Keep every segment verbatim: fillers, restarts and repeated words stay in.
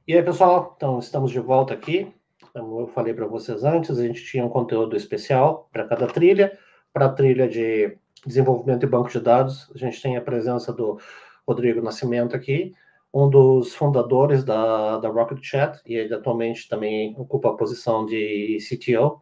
E aí, pessoal, então estamos de volta aqui. Como eu falei para vocês antes, a gente tinha um conteúdo especial para cada trilha. Para a trilha de desenvolvimento e banco de dados, a gente tem a presença do Rodrigo Nascimento aqui, um dos fundadores da, da Rocket Chat, e ele atualmente também ocupa a posição de C T O,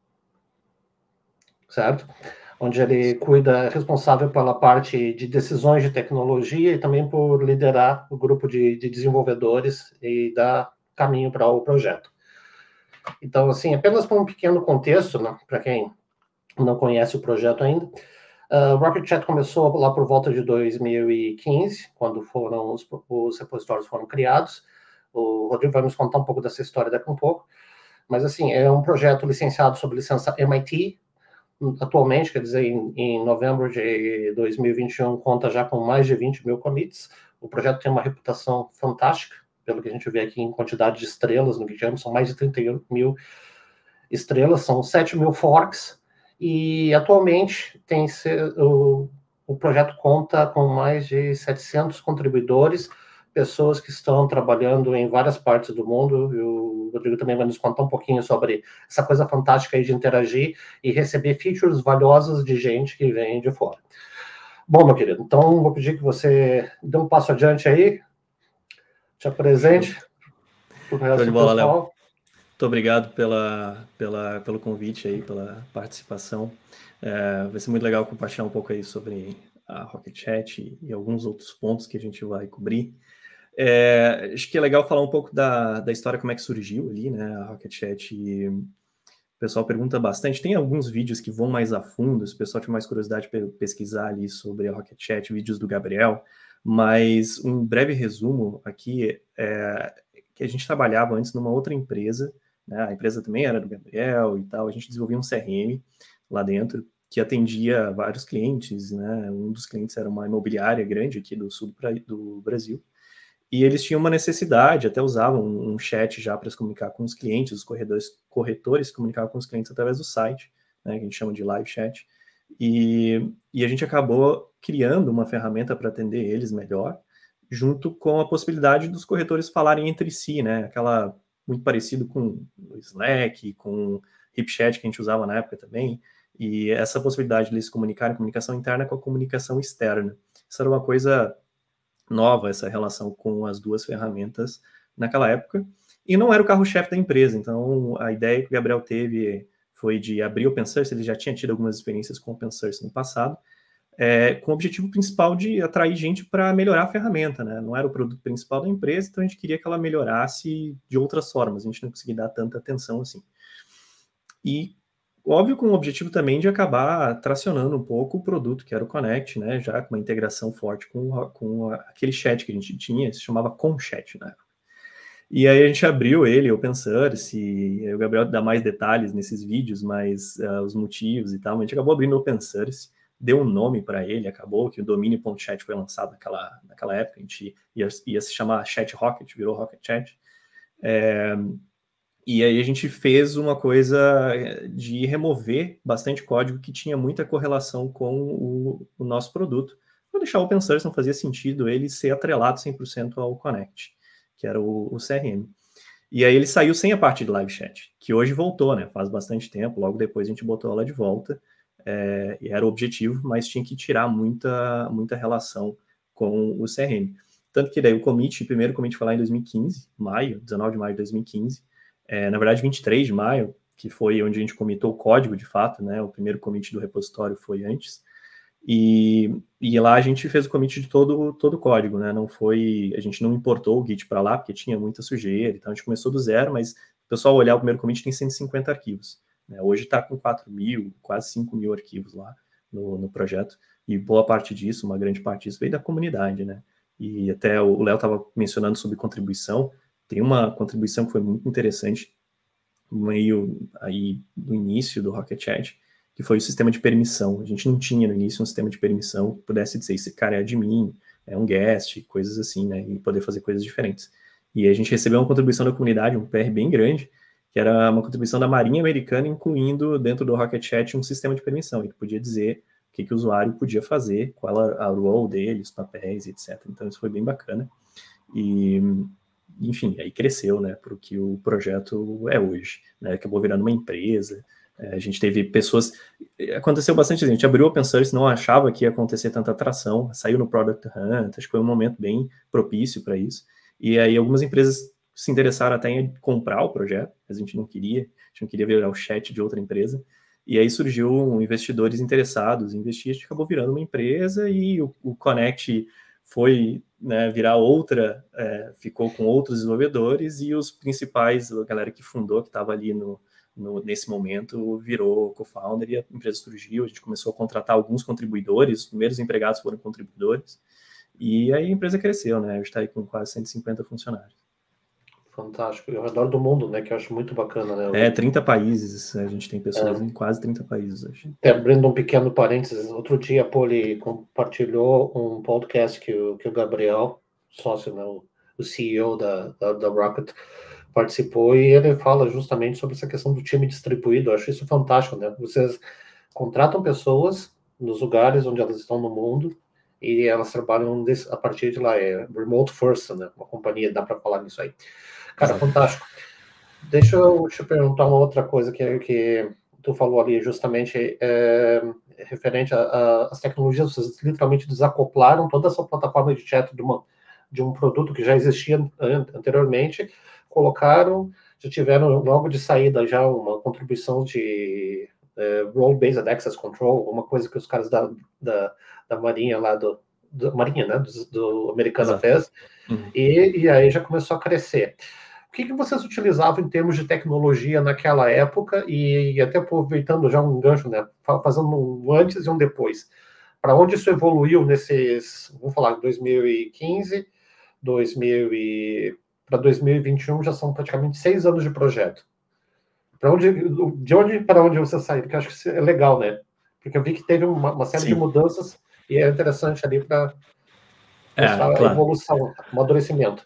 certo? Onde ele cuida, é responsável pela parte de decisões de tecnologia e também por liderar o grupo de, de desenvolvedores e dar caminho para o projeto. Então, assim, apenas para um pequeno contexto, né, para quem não conhece o projeto ainda, uh, Rocket Chat começou lá por volta de dois mil e quinze, quando foram os, os repositórios foram criados. O Rodrigo vai nos contar um pouco dessa história daqui a um pouco. Mas, assim, é um projeto licenciado sob licença M I T. Atualmente, quer dizer, em, em novembro de dois mil e vinte e um, conta já com mais de vinte mil commits. O projeto tem uma reputação fantástica, pelo que a gente vê aqui em quantidade de estrelas no GitHub, são mais de trinta e um mil estrelas, são sete mil forks, e atualmente tem o, o projeto conta com mais de setecentos contribuidores, pessoas que estão trabalhando em várias partes do mundo, e o Rodrigo também vai nos contar um pouquinho sobre essa coisa fantástica aí de interagir e receber features valiosas de gente que vem de fora. Bom, meu querido, então vou pedir que você dê um passo adiante aí, te apresente para o resto Show de do bola, Léo. pessoal. Muito obrigado pela, pela, pelo convite aí, pela participação. É, vai ser muito legal compartilhar um pouco aí sobre a Rocket Chat e, e alguns outros pontos que a gente vai cobrir. É, acho que é legal falar um pouco da, da história, como é que surgiu ali, né, a Rocket Chat. E o pessoal pergunta bastante. Tem alguns vídeos que vão mais a fundo, se o pessoal tiver mais curiosidade de pesquisar ali sobre a Rocket Chat, vídeos do Gabriel, mas um breve resumo aqui é que a gente trabalhava antes numa outra empresa, né, a empresa também era do Gabriel e tal, a gente desenvolvia um C R M lá dentro, que atendia vários clientes, né, um dos clientes era uma imobiliária grande aqui do sul do Brasil, e eles tinham uma necessidade, até usavam um chat já para se comunicar com os clientes, os corredores, corretores se comunicavam com os clientes através do site, né, que a gente chama de live chat, e, e a gente acabou criando uma ferramenta para atender eles melhor, junto com a possibilidade dos corretores falarem entre si, né, aquela muito parecido com o Slack, com o HipChat que a gente usava na época também, e essa possibilidade de eles se comunicarem, comunicação interna com a comunicação externa. Isso era uma coisa nova, essa relação com as duas ferramentas naquela época, e não era o carro-chefe da empresa, então a ideia que o Gabriel teve foi de abrir o Open Source, ele já tinha tido algumas experiências com o Open Source no passado, é, com o objetivo principal de atrair gente para melhorar a ferramenta, né? Não era o produto principal da empresa, então a gente queria que ela melhorasse de outras formas, a gente não conseguia dar tanta atenção assim. E óbvio com o objetivo também de acabar tracionando um pouco o produto, que era o Connect, né, já com uma integração forte com, com aquele chat que a gente tinha, se chamava Conchat, né. E aí a gente abriu ele, Open Source, e o Gabriel dá mais detalhes nesses vídeos, mas uh, os motivos e tal, mas a gente acabou abrindo Open Source, deu um nome para ele, acabou que o domínio.chat foi lançado naquela, naquela época, a gente ia, ia se chamar Chat Rocket, virou Rocket Chat. É, e aí a gente fez uma coisa de remover bastante código que tinha muita correlação com o, o nosso produto. Para deixar o open source não fazia sentido ele ser atrelado cem por cento ao Connect, que era o, o C R M. E aí ele saiu sem a parte de live chat, que hoje voltou, né? Faz bastante tempo, logo depois a gente botou ela de volta, é, e era o objetivo, mas tinha que tirar muita, muita relação com o C R M. Tanto que daí o commit, o primeiro commit foi lá em dois mil e quinze, maio, dezenove de maio de dois mil e quinze, é, na verdade vinte e três de maio, que foi onde a gente commitou o código de fato, né? O primeiro commit do repositório foi antes, e, e lá a gente fez o commit de todo, todo o código, né? Não foi, a gente não importou o Git para lá, porque tinha muita sujeira, então a gente começou do zero, mas o pessoal olhar o primeiro commit tem cento e cinquenta arquivos, né? Hoje está com quatro mil, quase cinco mil arquivos lá no, no projeto, e boa parte disso, uma grande parte disso veio da comunidade, né? E até o Léo estava mencionando sobre contribuição, tem uma contribuição que foi muito interessante, meio aí no início do Rocket Chat, que foi o sistema de permissão. A gente não tinha no início um sistema de permissão que pudesse dizer esse cara é admin, é um guest, coisas assim, né, e poder fazer coisas diferentes. E a gente recebeu uma contribuição da comunidade, um P R bem grande, que era uma contribuição da Marinha Americana, incluindo dentro do Rocket Chat um sistema de permissão, que podia dizer o que, que o usuário podia fazer, qual a, a role dele, os papéis, etcétera. Então isso foi bem bacana. E enfim, aí cresceu, né, para o que o projeto é hoje, né, acabou virando uma empresa. É, a gente teve pessoas, aconteceu bastante, a gente abriu o open source, não achava que ia acontecer tanta atração, saiu no Product Hunt, acho que foi um momento bem propício para isso, e aí algumas empresas se interessaram até em comprar o projeto, a gente não queria, a gente não queria virar o chat de outra empresa, e aí surgiu investidores interessados em investir, a gente acabou virando uma empresa, e o, o Connect foi, né, virar outra, é, ficou com outros desenvolvedores, e os principais, a galera que fundou, que estava ali no No, nesse momento, virou co-founder e a empresa surgiu, a gente começou a contratar alguns contribuidores, os primeiros empregados foram contribuidores, e aí a empresa cresceu, né? A gente está aí com quase cento e cinquenta funcionários. Fantástico. E ao redor do mundo, né? Que eu acho muito bacana, né? É, trinta países, a gente tem pessoas é, em quase trinta países hoje. Abrindo um pequeno parênteses, outro dia a Poli compartilhou um podcast que o, que o Gabriel, sócio, né, o, o C E O da, da, da Rocket, participou, e ele fala justamente sobre essa questão do time distribuído. Eu acho isso fantástico, né? Vocês contratam pessoas nos lugares onde elas estão no mundo e elas trabalham desse, a partir de lá, é remote first, né? Uma companhia, dá para falar nisso aí. Cara, Exato. Fantástico. Deixa eu te perguntar uma outra coisa que, que tu falou ali, justamente é, referente às tecnologias. Vocês literalmente desacoplaram toda essa plataforma de chat de, uma, de um produto que já existia anteriormente, colocaram, já tiveram logo de saída já uma contribuição de é, Role-Based Access Control, uma coisa que os caras da, da, da Marinha lá, do, do Marinha, né, do, do Americana fez, uhum. e, e aí já começou a crescer. O que, que vocês utilizavam em termos de tecnologia naquela época, e, e até aproveitando já um gancho, né, fazendo um antes e um depois, para onde isso evoluiu nesses, vamos falar, dois mil e quinze, dois mil e para dois mil e vinte e um já são praticamente seis anos de projeto. Para onde, de onde para onde você saiu? Porque eu acho que isso é legal, né? Porque eu vi que teve uma, uma série Sim. de mudanças e é interessante ali para mostrar é, claro. a evolução, o amadurecimento.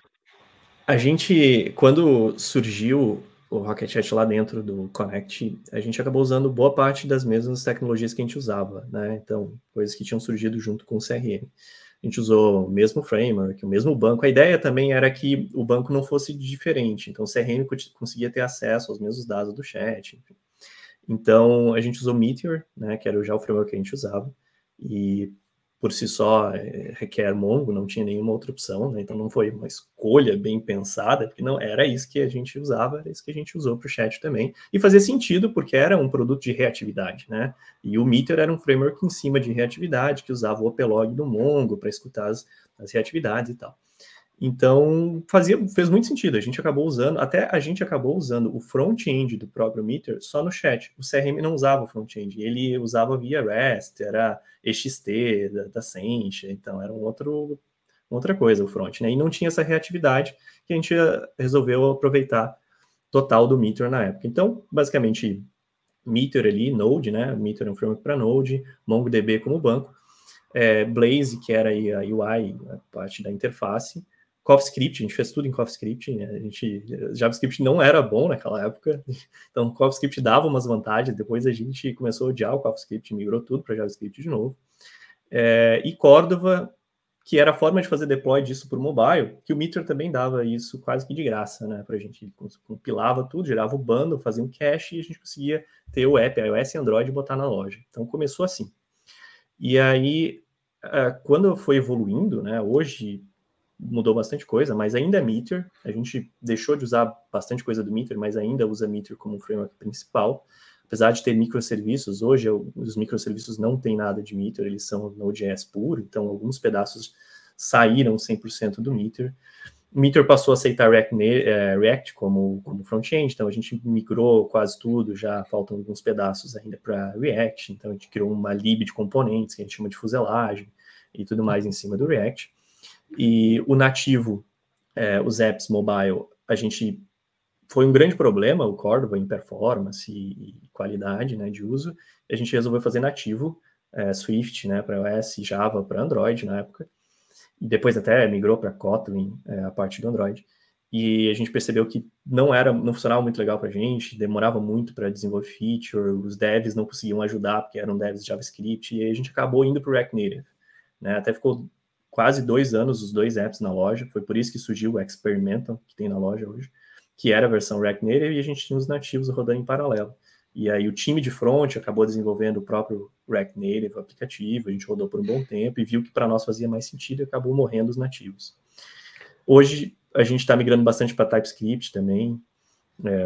A gente, quando surgiu o Rocket Chat lá dentro do Connect, a gente acabou usando boa parte das mesmas tecnologias que a gente usava, né? Então, coisas que tinham surgido junto com o C R M. A gente usou o mesmo framework, o mesmo banco. A ideia também era que o banco não fosse diferente. Então, o C R M conseguia ter acesso aos mesmos dados do chat. Enfim. Então, a gente usou Meteor, né, que era já o framework que a gente usava. E, por si só, é, requer Mongo, não tinha nenhuma outra opção. Né? Então, não foi uma escolha bem pensada, porque não era isso que a gente usava, era isso que a gente usou para o chat também. E fazia sentido, porque era um produto de reatividade, né? E o Meteor era um framework em cima de reatividade, que usava o Opelog do Mongo para escutar as, as reatividades e tal. Então, fazia, fez muito sentido. A gente acabou usando, até a gente acabou usando o front-end do próprio Meteor só no chat. O C R M não usava o front-end, ele usava via REST, era E X T da, da Sencha, então era um outro, outra coisa o front, né? E não tinha essa reatividade que a gente resolveu aproveitar total do Meteor na época. Então, basicamente, Meteor ali, Node, né? Meteor é um framework para Node, MongoDB como banco, é, Blaze, que era aí a U I, a parte da interface, CoffeeScript, a gente fez tudo em CoffeeScript, né? A gente, JavaScript não era bom naquela época, então CoffeeScript dava umas vantagens, depois a gente começou a odiar o CoffeeScript, migrou tudo para JavaScript de novo. É, e Cordova, que era a forma de fazer deploy disso por mobile, que o Meteor também dava isso quase que de graça, né? Pra gente, compilava tudo, gerava o bundle, fazia um cache e a gente conseguia ter o app, iOS e Android e botar na loja. Então começou assim. E aí, quando foi evoluindo, né? Hoje mudou bastante coisa, mas ainda é Meteor. A gente deixou de usar bastante coisa do Meteor, mas ainda usa Meteor como framework principal. Apesar de ter microserviços, hoje os microserviços não tem nada de Meteor, eles são Node.js puro, então alguns pedaços saíram cem por cento do Meteor. O Meteor passou a aceitar React, uh, React como, como front-end, então a gente migrou quase tudo, já faltam alguns pedaços ainda para React, então a gente criou uma lib de componentes, que a gente chama de fuselagem, e tudo mais em cima do React. E o nativo, é, os apps mobile, a gente foi um grande problema, o Cordova, em performance e qualidade, né, de uso. A gente resolveu fazer nativo, é, Swift, né, para iOS e Java para Android na época. E depois até migrou para Kotlin, é, a parte do Android. E a gente percebeu que não era, não funcionava muito legal para a gente, demorava muito para desenvolver feature, os devs não conseguiam ajudar, porque eram devs de JavaScript, e aí a gente acabou indo para o React Native. Né, até ficou quase dois anos os dois apps na loja, foi por isso que surgiu o Experimental, que tem na loja hoje, que era a versão React Native, e a gente tinha os nativos rodando em paralelo. E aí o time de front acabou desenvolvendo o próprio React Native, o aplicativo, a gente rodou por um bom tempo e viu que para nós fazia mais sentido e acabou morrendo os nativos. Hoje a gente está migrando bastante para TypeScript também. É,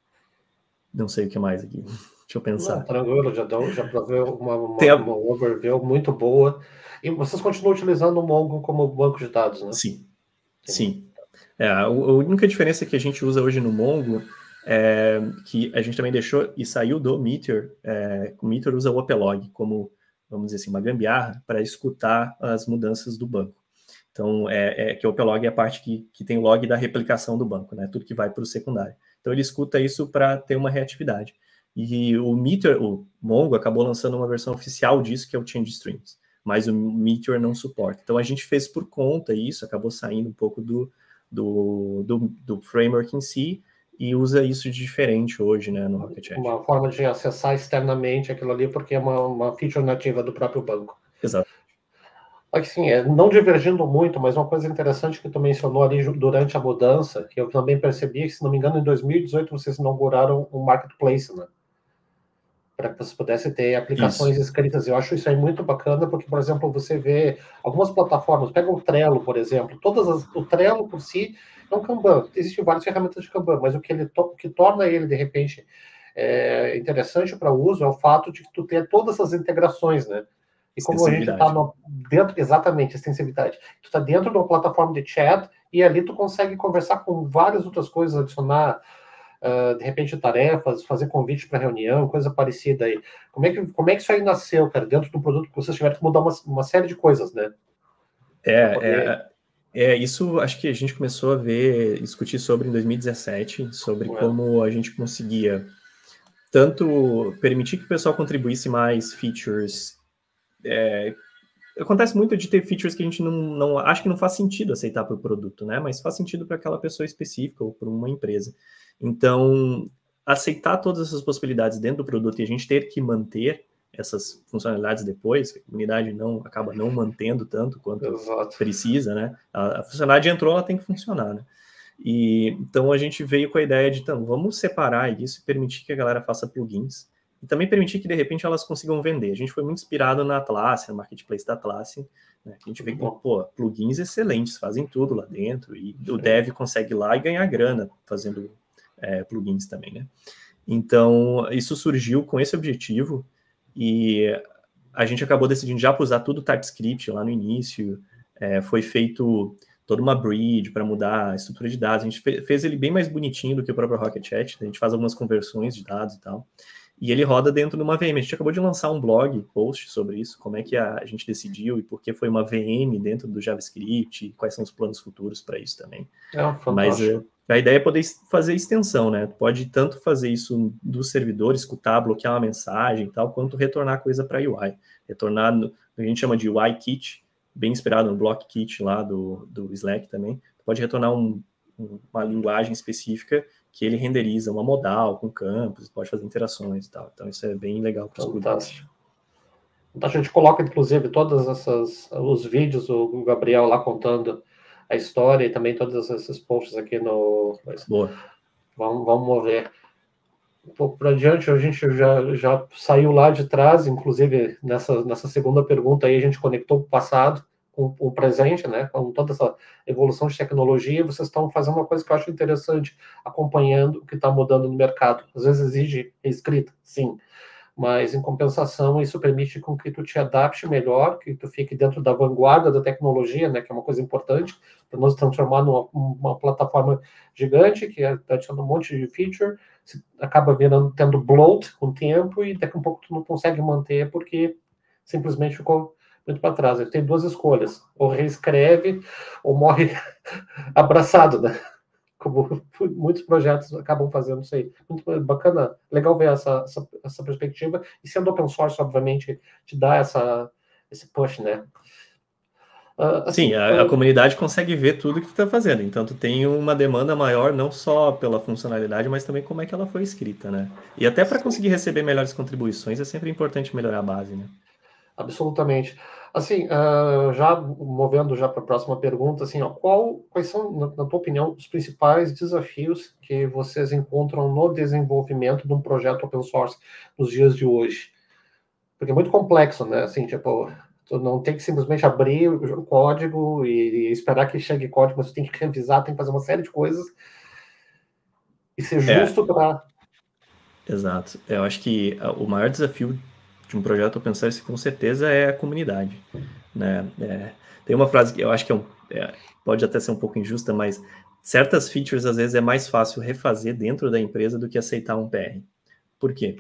não sei o que mais aqui. Deixa eu pensar. Não, tranquilo, já, deu, já proveu uma, uma, a... uma overview muito boa. E vocês continuam utilizando o Mongo como banco de dados, né? Sim, sim. sim. É, a, a única diferença que a gente usa hoje no Mongo é que a gente também deixou e saiu do Meteor. É, o Meteor usa o Opelog como, vamos dizer assim, uma gambiarra para escutar as mudanças do banco. Então, é, é que o Opelog é a parte que, que tem o log da replicação do banco, né? Tudo que vai para o secundário. Então, ele escuta isso para ter uma reatividade. E o Meteor, o Mongo, acabou lançando uma versão oficial disso, que é o Change Streams. Mas o Meteor não suporta. Então, a gente fez por conta isso, acabou saindo um pouco do, do, do, do framework em si, e usa isso de diferente hoje, né, no Rocket Chat. Uma forma de acessar externamente aquilo ali, porque é uma, uma feature nativa do próprio banco. Exato. Assim, é, não divergindo muito, mas uma coisa interessante que tu mencionou ali durante a mudança, que eu também percebi, que, se não me engano, em dois mil e dezoito vocês inauguraram um marketplace, né? Para que você pudesse ter aplicações isso. escritas. Eu acho isso aí muito bacana, porque, por exemplo, você vê algumas plataformas, pega o Trello, por exemplo, todas as, o Trello por si é um Kanban, existem várias ferramentas de Kanban, mas o que, ele to, que torna ele, de repente, é, interessante para uso é o fato de que tu ter todas essas integrações, né? E como a gente está dentro, exatamente, extensividade, tu está dentro de uma plataforma de chat e ali tu consegue conversar com várias outras coisas, adicionar, uh, de repente, tarefas, fazer convite para reunião, coisa parecida aí. Como é, que, como é que isso aí nasceu, cara, dentro do produto que vocês tiveram que mudar uma, uma série de coisas, né? É, poder... é, é, isso acho que a gente começou a ver, discutir sobre em dois mil e dezessete, sobre é. como a gente conseguia tanto permitir que o pessoal contribuísse mais features. É, acontece muito de ter features que a gente não, não acha que não faz sentido aceitar para o produto, né? Mas faz sentido para aquela pessoa específica ou para uma empresa. Então, aceitar todas essas possibilidades dentro do produto e a gente ter que manter essas funcionalidades depois, que a comunidade não acaba não mantendo tanto quanto Exato. precisa, né? A, a funcionalidade entrou, ela tem que funcionar, né? E então a gente veio com a ideia de, então, vamos separar isso e permitir que a galera faça plugins. E também permitir que, de repente, elas consigam vender. A gente foi muito inspirado na Atlassian, no marketplace da Atlassian, né? A gente vê que, pô, plugins excelentes, fazem tudo lá dentro, e o dev consegue ir lá e ganhar grana fazendo é, plugins também, né? Então, isso surgiu com esse objetivo, e a gente acabou decidindo já usar tudo TypeScript lá no início, é, foi feito toda uma bridge para mudar a estrutura de dados, a gente fez ele bem mais bonitinho do que o próprio Rocket Chat, a gente faz algumas conversões de dados e tal, e ele roda dentro de uma V M. A gente acabou de lançar um blog post sobre isso, como é que a, a gente decidiu e por que foi uma V M dentro do JavaScript, e quais são os planos futuros para isso também. É, Mas a, a ideia é poder fazer extensão, né? Pode tanto fazer isso do servidor, escutar, bloquear uma mensagem e tal, quanto retornar coisa para U I. Retornar, no, a gente chama de U I Kit, bem inspirado no Block Kit lá do, do Slack também. Pode retornar um, um, uma linguagem específica que ele renderiza uma modal com campos, pode fazer interações e tal. Então, isso é bem legal para os produtos. Então, a gente coloca, inclusive, todas essas, os vídeos, o Gabriel lá contando a história e também todos esses posts aqui no... Boa. Vamos, vamos mover. Um pouco para adiante, a gente já, já saiu lá de trás, inclusive, nessa, nessa segunda pergunta aí, a gente conectou o passado com o presente, né, com toda essa evolução de tecnologia. Vocês estão fazendo uma coisa que eu acho interessante, acompanhando o que está mudando no mercado. Às vezes exige escrita, sim, mas em compensação isso permite com que tu te adapte melhor, que tu fique dentro da vanguarda da tecnologia, né, que é uma coisa importante, para nos transformar numa uma plataforma gigante, que está adicionando um monte de feature, acaba virando, tendo bloat com o tempo, e daqui a um pouco tu não consegue manter, porque simplesmente ficou muito para trás. Ele tem duas escolhas: ou reescreve, ou morre abraçado, né? Como muitos projetos acabam fazendo isso aí. Muito bacana, legal ver essa, essa, essa perspectiva, e sendo open source, obviamente, te dá essa, esse push, né? Uh, assim, Sim, a, a comunidade consegue ver tudo que tu está fazendo, então tu tem uma demanda maior, não só pela funcionalidade, mas também como é que ela foi escrita, né? E até para conseguir receber melhores contribuições, é sempre importante melhorar a base, né? Absolutamente. Assim, uh, já movendo já para a próxima pergunta, assim, ó, qual, quais são, na, na tua opinião, os principais desafios que vocês encontram no desenvolvimento de um projeto open source nos dias de hoje? Porque é muito complexo, né? Assim, tipo, tu não tem que simplesmente abrir o código e, e esperar que chegue código, mas tu tem que revisar, tem que fazer uma série de coisas e ser justo É, para... exato. Eu acho que o maior desafio de um projeto open source, com certeza, é a comunidade, né? É, tem uma frase que eu acho que é um, é, pode até ser um pouco injusta, mas certas features, às vezes, é mais fácil refazer dentro da empresa do que aceitar um P R. Por quê?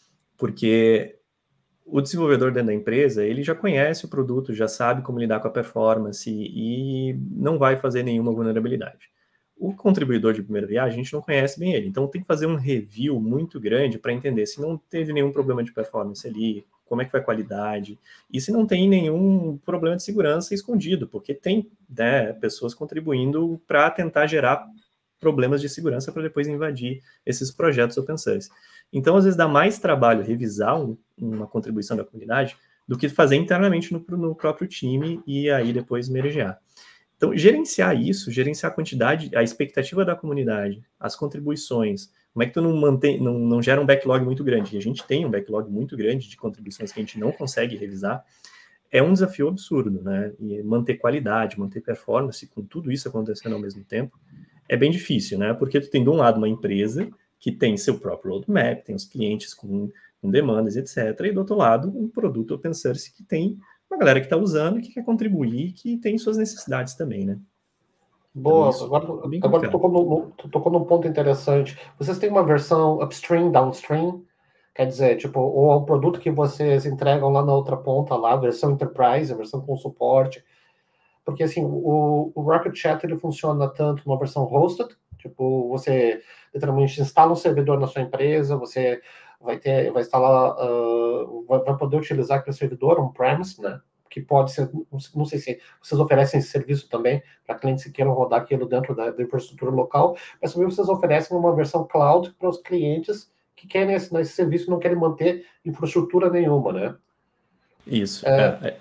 Porque o desenvolvedor dentro da empresa, ele já conhece o produto, já sabe como lidar com a performance e não vai fazer nenhuma vulnerabilidade. O contribuidor de primeira viagem, a gente não conhece bem ele, então tem que fazer um review muito grande para entender se não teve nenhum problema de performance ali, como é que foi a qualidade, e se não tem nenhum problema de segurança escondido, porque tem, né, pessoas contribuindo para tentar gerar problemas de segurança para depois invadir esses projetos open source. Então, às vezes, dá mais trabalho revisar um, uma contribuição da comunidade do que fazer internamente no, no próprio time e aí depois mergear. Então, gerenciar isso, gerenciar a quantidade, a expectativa da comunidade, as contribuições, como é que tu não mantém, não, não gera um backlog muito grande? E a gente tem um backlog muito grande de contribuições que a gente não consegue revisar, é um desafio absurdo, né? E manter qualidade, manter performance, com tudo isso acontecendo ao mesmo tempo, é bem difícil, né? Porque tu tem, de um lado, uma empresa que tem seu próprio roadmap, tem os clientes com, com demandas, etcétera. E do outro lado, um produto open source que tem uma galera que está usando, que quer contribuir, que tem suas necessidades também, né? Boa, Então, agora, é bem agora tu complicado. tocou, no, tu tocou num ponto interessante. Vocês têm uma versão upstream, downstream? Quer dizer, tipo, ou é um produto que vocês entregam lá na outra ponta, lá, a versão enterprise, a versão com suporte. Porque, assim, o, o Rocket Chat, ele funciona tanto na versão hosted, tipo, você literalmente instala um servidor na sua empresa, você vai ter, vai instalar, uh, vai, vai poder utilizar aquele servidor on-premise, né? Que pode ser, não sei se vocês oferecem esse serviço também para clientes que queiram rodar aquilo dentro da, da infraestrutura local, mas também vocês oferecem uma versão cloud para os clientes que querem assinar esse serviço e não querem manter infraestrutura nenhuma, né? Isso. É, É, é,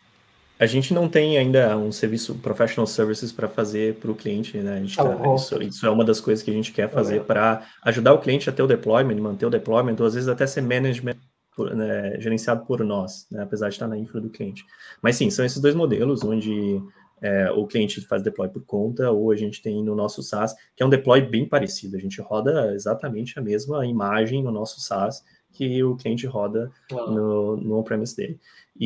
a gente não tem ainda um serviço professional services para fazer para o cliente, né? A gente é o tá, isso, hosted. isso é uma das coisas que a gente quer fazer É, para ajudar o cliente a ter o deployment, manter o deployment, ou às vezes até ser management por, né, gerenciado por nós, né? Apesar de estar na infra do cliente. Mas sim, são esses dois modelos onde é, o cliente faz deploy por conta, ou a gente tem no nosso SaaS, que é um deploy bem parecido. A gente roda exatamente a mesma imagem no nosso SaaS que o cliente roda no, no on-premise dele.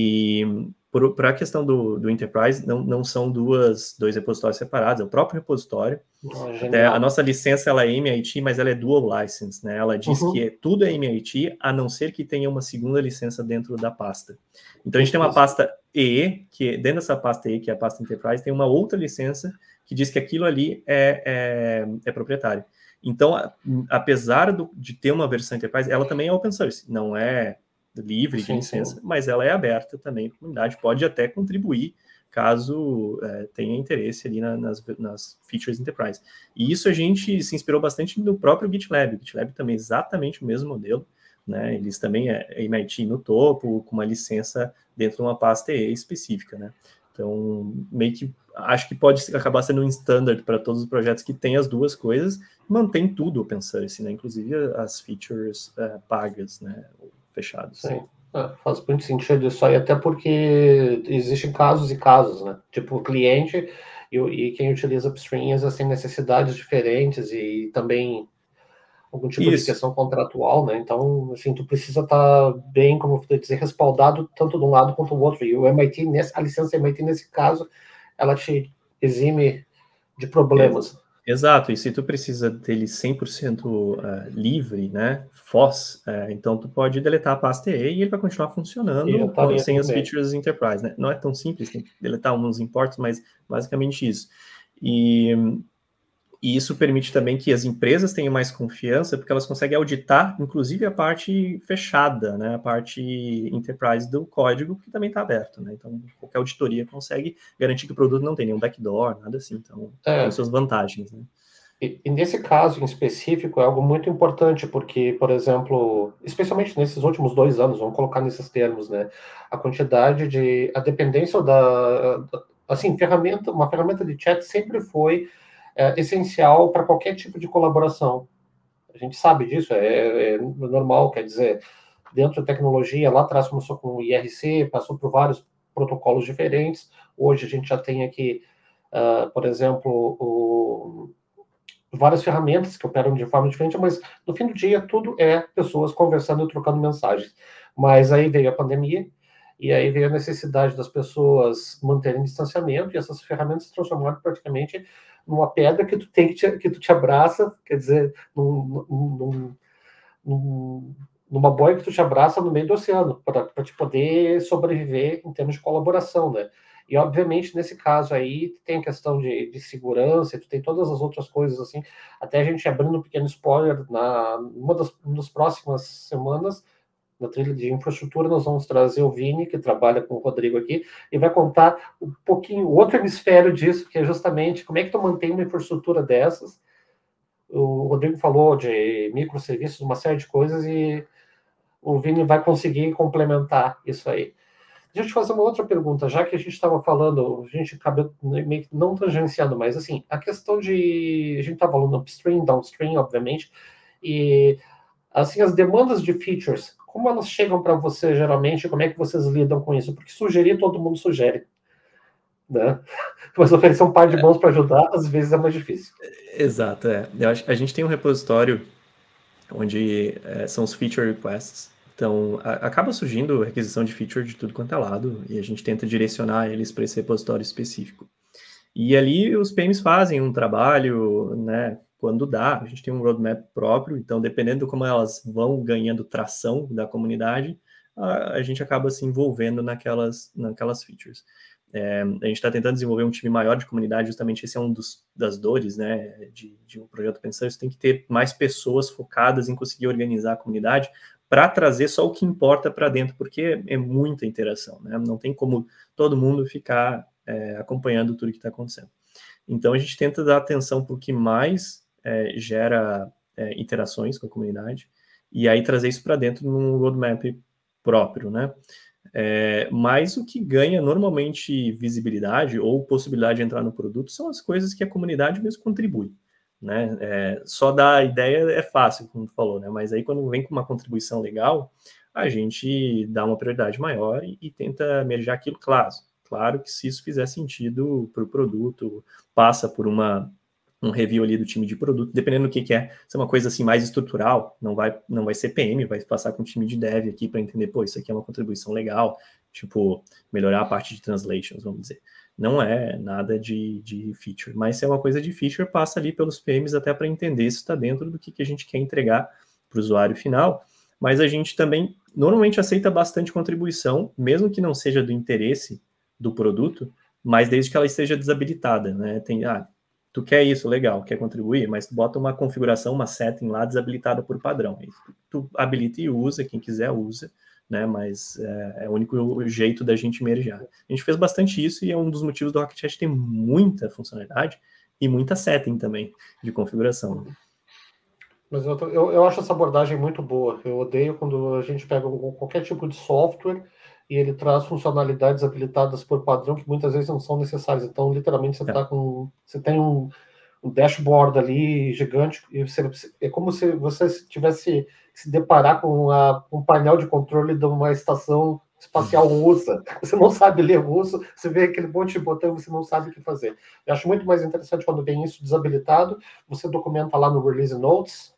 E para a questão do, do Enterprise, não, não são duas, dois repositórios separados, é o próprio repositório. Oh, Até a genial. nossa licença ela é M I T, mas ela é dual license, né? Ela diz Uhum. que é, tudo é M I T, a não ser que tenha uma segunda licença dentro da pasta. Então a gente tem uma Isso. pasta E E, que dentro dessa pasta E E, que é a pasta Enterprise, tem uma outra licença que diz que aquilo ali é, é, é proprietário. Então, a, apesar do, de ter uma versão Enterprise, ela também é open source, não é livre de Sim, licença, sim. mas ela é aberta também à comunidade, pode até contribuir caso é, tenha interesse ali na, nas, nas features Enterprise. E isso a gente se inspirou bastante no próprio GitLab. O GitLab também é exatamente o mesmo modelo, né? Eles também é M I T no topo, com uma licença dentro de uma pasta E E específica, né? Então, meio que acho que pode acabar sendo um standard para todos os projetos que têm as duas coisas, mantém tudo open source, né? Inclusive as features uh, pagas, né? Fechadas. Sim. É, faz muito sentido isso aí, até porque existem casos e casos, né? Tipo, o cliente e, e quem utiliza upstream têm necessidades diferentes e também algum tipo de Isso. questão contratual, né? Então, assim, tu precisa estar bem, como eu dizer, respaldado tanto de um lado quanto do outro. E o M I T, nesse, a licença M I T, nesse caso, ela te exime de problemas. Exato, e se tu precisa dele cem por cento uh, livre, né, F O S, uh, então tu pode deletar a pasta E E e ele vai continuar E já funcionando com, estaria sem tudo as bem. features Enterprise, né? Não é tão simples, tem que deletar uns imports, mas basicamente isso. E, e isso permite também que as empresas tenham mais confiança, porque elas conseguem auditar, inclusive, a parte fechada, né, a parte Enterprise do código, que também está aberto, né? Então, qualquer auditoria consegue garantir que o produto não tem nenhum backdoor, nada assim. Então, tem É, suas vantagens, né? E, e nesse caso em específico é algo muito importante, porque, por exemplo, especialmente nesses últimos dois anos, vamos colocar nesses termos, né? A quantidade de... A dependência da... da assim, ferramenta, uma ferramenta de chat sempre foi é, essencial para qualquer tipo de colaboração. A gente sabe disso, é, é normal, quer dizer, dentro da tecnologia, lá atrás começou com o I R C, passou por vários protocolos diferentes. Hoje a gente já tem aqui, uh, por exemplo, o várias ferramentas que operam de forma diferente, mas no fim do dia tudo é pessoas conversando e trocando mensagens. Mas aí veio a pandemia, e aí veio a necessidade das pessoas manterem distanciamento, e essas ferramentas se transformaram praticamente numa pedra que tu tem que te, que tu te abraça, quer dizer, num, num, num, numa boia que tu te abraça no meio do oceano, para te poder sobreviver em termos de colaboração, né? E, obviamente, nesse caso aí, tem a questão de, de segurança, tu tem todas as outras coisas, assim, até a gente abrindo um pequeno spoiler, na uma das, uma das próximas semanas, na trilha de infraestrutura, nós vamos trazer o Vini, que trabalha com o Rodrigo aqui, e vai contar um pouquinho, o outro hemisfério disso, que é justamente como é que tu mantém uma infraestrutura dessas. O Rodrigo falou de microserviços, uma série de coisas, e o Vini vai conseguir complementar isso aí. Deixa eu te fazer uma outra pergunta, já que a gente estava falando, a gente acaba meio que não tangenciando, mas assim, a questão de. A gente estava falando upstream, downstream, obviamente, e assim, as demandas de features, como elas chegam para você geralmente, como é que vocês lidam com isso? Porque sugerir, todo mundo sugere, né? Mas oferecer um par de mãos para ajudar, às vezes é mais difícil. Exato, é. Eu acho, a gente tem um repositório onde é, são os feature requests. Então, a, acaba surgindo requisição de feature de tudo quanto é lado, e a gente tenta direcionar eles para esse repositório específico. E ali os P Ms fazem um trabalho, né, quando dá, a gente tem um roadmap próprio, então dependendo de como elas vão ganhando tração da comunidade, a, a gente acaba se envolvendo naquelas, naquelas features. É, a gente está tentando desenvolver um time maior de comunidade, justamente esse é um dos, das dores, né, de, de um projeto pensando, isso tem que ter mais pessoas focadas em conseguir organizar a comunidade para trazer só o que importa para dentro, porque é muita interação, né, não tem como todo mundo ficar é, acompanhando tudo que está acontecendo. Então a gente tenta dar atenção para o que mais é, gera é, interações com a comunidade, e aí trazer isso para dentro num roadmap próprio, né, É, mas o que ganha normalmente visibilidade ou possibilidade de entrar no produto são as coisas que a comunidade mesmo contribui, né? É, só dar a ideia é fácil, como tu falou, né? Mas aí quando vem com uma contribuição legal, a gente dá uma prioridade maior e, e tenta merjar aquilo, claro. Claro que se isso fizer sentido para o produto, passa por uma um review ali do time de produto, dependendo do que, que é, se é uma coisa assim mais estrutural, não vai, não vai ser P M, vai passar com o time de dev aqui para entender, pô, isso aqui é uma contribuição legal, tipo, melhorar a parte de translations, vamos dizer. Não é nada de, de feature, mas se é uma coisa de feature, passa ali pelos P Ms até para entender se está dentro do que, que a gente quer entregar para o usuário final, mas a gente também normalmente aceita bastante contribuição, mesmo que não seja do interesse do produto, mas desde que ela esteja desabilitada, né? Tem, ah, tu quer isso, legal, quer contribuir, mas tu bota uma configuração, uma setting lá desabilitada por padrão. Aí tu, tu habilita e usa, quem quiser usa, né? Mas é, é o único jeito da gente mergear. A gente fez bastante isso e é um dos motivos do Rocket Chat ter muita funcionalidade e muita setting também de configuração. Mas eu, eu, eu acho essa abordagem muito boa. Eu odeio quando a gente pega qualquer tipo de software e ele traz funcionalidades habilitadas por padrão que muitas vezes não são necessárias. Então, literalmente, você tá com. Você tem um, um dashboard ali gigante, e você, é como se você tivesse que se deparar com a, um painel de controle de uma estação espacial russa. Você não sabe ler russo, você vê aquele monte de botão e você não sabe o que fazer. Eu acho muito mais interessante quando vem isso desabilitado, você documenta lá no Release Notes,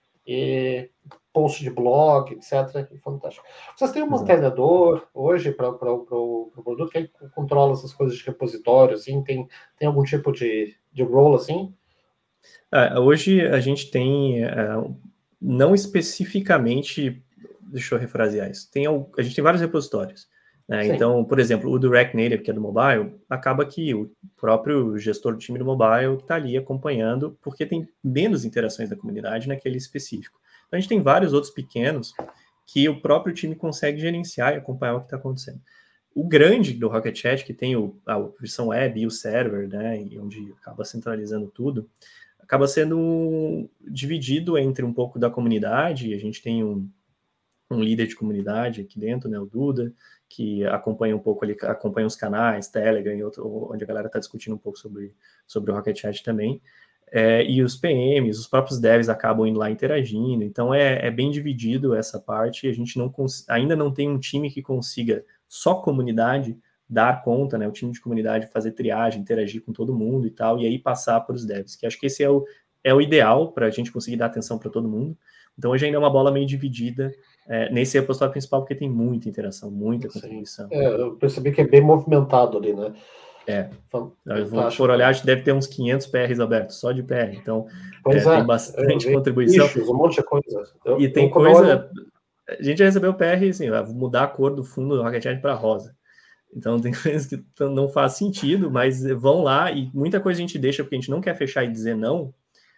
e post de blog, etcétera. É fantástico. Vocês têm um mantenedor hoje para o pro produto? Quem controla essas coisas de repositório? Assim? Tem, tem algum tipo de, de role assim? Ah, hoje a gente tem, uh, não especificamente, deixa eu refrasear isso, tem, a gente tem vários repositórios. Né? Então, por exemplo, o do React Native, que é do mobile, acaba que o próprio gestor do time do mobile está ali acompanhando, porque tem menos interações da comunidade naquele específico. Então, a gente tem vários outros pequenos que o próprio time consegue gerenciar e acompanhar o que está acontecendo. O grande do Rocket Chat, que tem o, a versão web e o server, né, e onde acaba centralizando tudo, acaba sendo dividido entre um pouco da comunidade. A gente tem um, um líder de comunidade aqui dentro, né, o Duda, que acompanha um pouco ali, acompanha os canais, Telegram, e outro, onde a galera está discutindo um pouco sobre, sobre o Rocket Chat também. É, e os P Ms, os próprios devs acabam indo lá interagindo, então é, é bem dividido essa parte, e a gente não ainda não tem um time que consiga, só comunidade, dar conta, né, o time de comunidade fazer triagem, interagir com todo mundo e tal, e aí passar para os devs, que acho que esse é o, é o ideal para a gente conseguir dar atenção para todo mundo. Então hoje ainda é uma bola meio dividida, é, nesse repositório principal, porque tem muita interação, muita Sim. contribuição. É, eu percebi que é bem movimentado ali, né? É, Fantástico. se for olhar, a gente deve ter uns quinhentos P Rs abertos, só de P R, então Pois é, é, tem bastante contribuição. Issues, um monte de coisa. Eu, e tem eu, coisa, olho... a gente já recebeu P R, assim, vai mudar a cor do fundo do Rocket Chat para rosa. Então tem coisas que não faz sentido, mas vão lá, e muita coisa a gente deixa porque a gente não quer fechar e dizer não,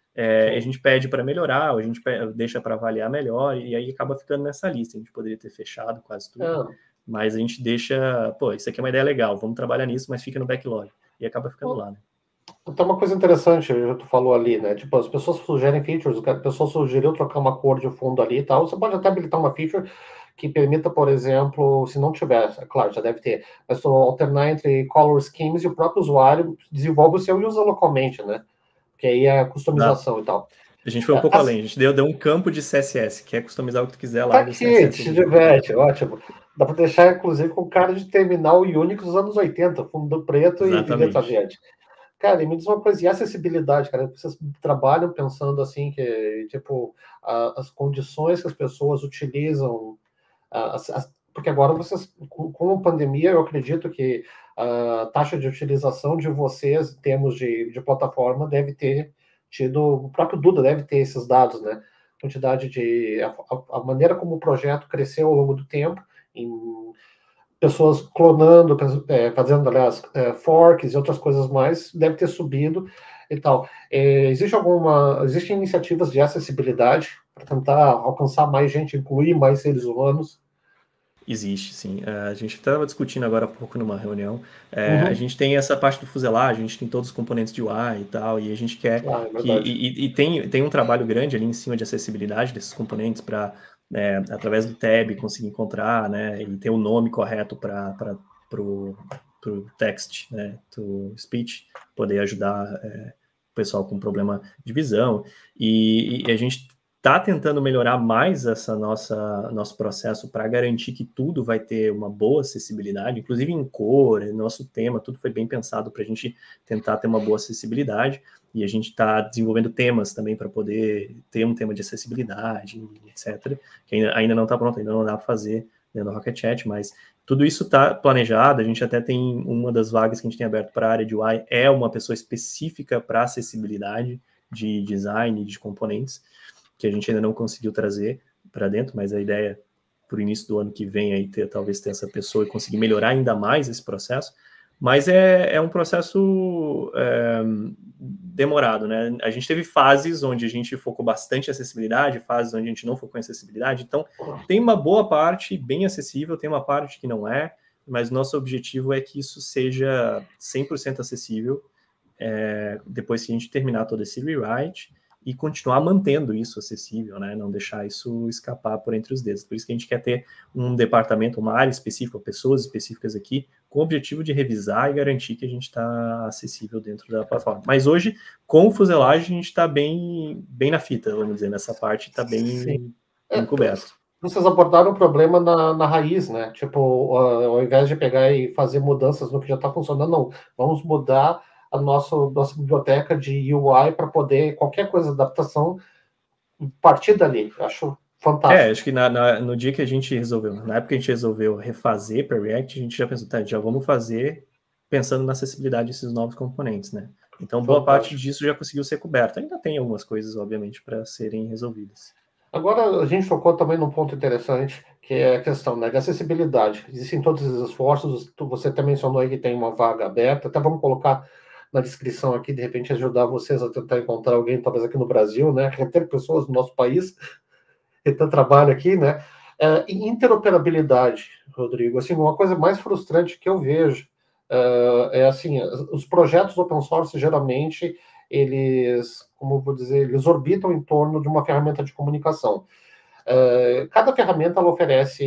é, a gente pede para melhorar, ou a gente pede, deixa para avaliar melhor, e aí acaba ficando nessa lista. A gente poderia ter fechado quase tudo, é. mas a gente deixa, pô, isso aqui é uma ideia legal, vamos trabalhar nisso, mas fica no backlog, e acaba ficando lá, né? Então, uma coisa interessante, tu falou ali, né? Tipo, as pessoas sugerem features, a pessoa sugeriu trocar uma cor de fundo ali e tal. Você pode até habilitar uma feature que permita, por exemplo, se não tiver, é claro, já deve ter, mas alternar entre color schemes e o próprio usuário desenvolve o seu e usa localmente, né? Porque aí é a customização Dá. e tal. A gente foi um pouco As... além, a gente deu, deu um campo de C S S, que é customizar o que tu quiser lá. Tá aqui, C S S te diverte, ótimo. Dá para deixar, inclusive, com cara de terminal Unix dos anos oitenta, fundo preto Exatamente. E letra verde. Cara, e me diz uma coisa, e acessibilidade, cara? Vocês trabalham pensando assim, que, tipo, a, as condições que as pessoas utilizam, a, a, porque agora vocês, com, com a pandemia, eu acredito que a taxa de utilização de vocês, em termos de, de plataforma, deve ter tido, o próprio Duda deve ter esses dados, né? Quantidade de, a, a maneira como o projeto cresceu ao longo do tempo, em pessoas clonando, é, fazendo, aliás, é, forks e outras coisas mais, deve ter subido e tal. É, existe alguma, existem iniciativas de acessibilidade para tentar alcançar mais gente, incluir mais seres humanos? Existe, sim. A gente estava discutindo agora há pouco numa reunião. É, uhum. A gente tem essa parte do fuselagem, a gente tem todos os componentes de U I e tal, e a gente quer ah, é que... E, e tem, tem um trabalho grande ali em cima de acessibilidade desses componentes para, é, através do tab, conseguir encontrar, né, e ter o nome correto para o text, né, to speech, poder ajudar é, o pessoal com problema de visão. E, e a gente está tentando melhorar mais essa nossa nosso processo para garantir que tudo vai ter uma boa acessibilidade, inclusive em cor, nosso tema, tudo foi bem pensado para a gente tentar ter uma boa acessibilidade, e a gente está desenvolvendo temas também para poder ter um tema de acessibilidade, etcétera, que ainda, ainda não está pronto, ainda não dá para fazer dentro do Rocket Chat, mas tudo isso está planejado. A gente até tem uma das vagas que a gente tem aberto para a área de U I, é uma pessoa específica para acessibilidade de design, de componentes, que a gente ainda não conseguiu trazer para dentro, mas a ideia para o início do ano que vem aí ter, talvez ter essa pessoa e conseguir melhorar ainda mais esse processo, mas é, é um processo é, demorado, né? A gente teve fases onde a gente focou bastante em acessibilidade, fases onde a gente não focou em acessibilidade, então tem uma boa parte bem acessível, tem uma parte que não é, mas nosso objetivo é que isso seja cem por cento acessível é, depois que a gente terminar todo esse rewrite, e continuar mantendo isso acessível, né? Não deixar isso escapar por entre os dedos. Por isso que a gente quer ter um departamento, uma área específica, pessoas específicas aqui, com o objetivo de revisar e garantir que a gente está acessível dentro da plataforma. Mas hoje, com o fuselagem, a gente está bem, bem na fita, vamos dizer, nessa parte está bem, bem coberto. Vocês abordaram o problema na, na raiz, né? Tipo, ao invés de pegar e fazer mudanças no que já está funcionando, não. Vamos mudar a nossa, nossa biblioteca de U I para poder, qualquer coisa de adaptação, partir dali. Acho fantástico. É, acho que na, na, no dia que a gente resolveu, na época que a gente resolveu refazer para React, a gente já pensou, tá, já vamos fazer pensando na acessibilidade desses novos componentes, né? Então, boa fantástico. Parte disso já conseguiu ser coberta. Ainda tem algumas coisas, obviamente, para serem resolvidas. Agora, a gente focou também num ponto interessante, que é a questão, né, de acessibilidade. Existem todos esses esforços, você até mencionou aí que tem uma vaga aberta, até vamos colocar na descrição aqui, de repente ajudar vocês a tentar encontrar alguém, talvez aqui no Brasil, né, reter pessoas no nosso país, reter trabalho aqui, né, é, interoperabilidade, Rodrigo, assim, uma coisa mais frustrante que eu vejo é, é assim, os projetos open source, geralmente, eles, como eu vou dizer, eles orbitam em torno de uma ferramenta de comunicação. Uh, cada ferramenta ela oferece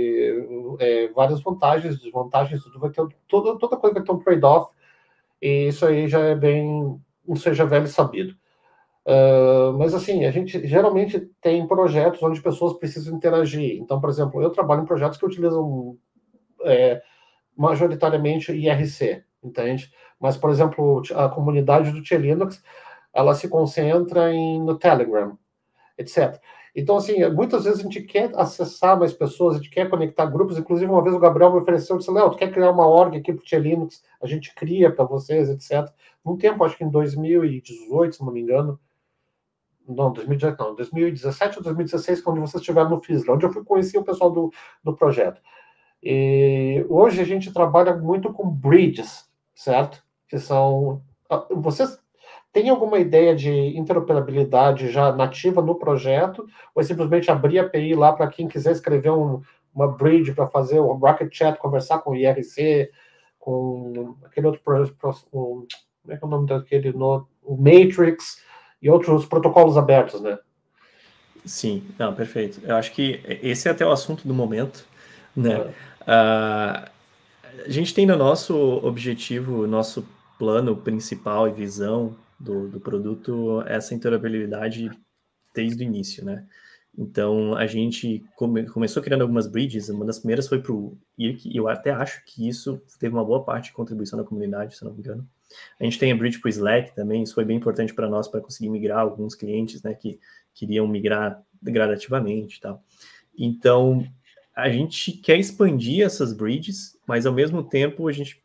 é, várias vantagens, desvantagens, tudo vai ter, toda, toda coisa vai ter um trade-off, e isso aí já é bem, não seja velho sabido. Uh, mas assim, a gente geralmente tem projetos onde pessoas precisam interagir. Então, por exemplo, eu trabalho em projetos que utilizam é, majoritariamente I R C, entende? Mas, por exemplo, a comunidade do T Linux, ela se concentra em, no Telegram, etcétera. Então, assim, muitas vezes a gente quer acessar mais pessoas, a gente quer conectar grupos. Inclusive, uma vez o Gabriel me ofereceu, disse, Léo, tu quer criar uma org aqui para o T Linux? A gente cria para vocês, etcétera. Num tempo, acho que em dois mil e dezoito, se não me engano, não, dois mil e dezoito não, dois mil e dezessete ou dois mil e dezesseis, quando vocês estiveram no Fisla, onde eu fui conhecer o pessoal do, do projeto. E hoje a gente trabalha muito com bridges, certo? Que são... Vocês têm alguma ideia de interoperabilidade já nativa no projeto? Ou é simplesmente abrir a API lá para quem quiser escrever um, uma bridge para fazer um Rocket Chat, conversar com o I R C, com aquele outro... Um, como é que é o nome daquele? No, o Matrix e outros protocolos abertos, né? Sim, não, perfeito. Eu acho que esse é até o assunto do momento, né? É. Uh, a gente tem no nosso objetivo, nosso plano principal e visão do, do produto essa interoperabilidade desde o início, né? Então, a gente come, começou criando algumas bridges, uma das primeiras foi para o I R C, e eu até acho que isso teve uma boa parte de contribuição da comunidade, se não me engano. A gente tem a bridge para o Slack também, isso foi bem importante para nós, para conseguir migrar alguns clientes, né, que queriam migrar gradativamente e tal. Então, a gente quer expandir essas bridges, mas ao mesmo tempo a gente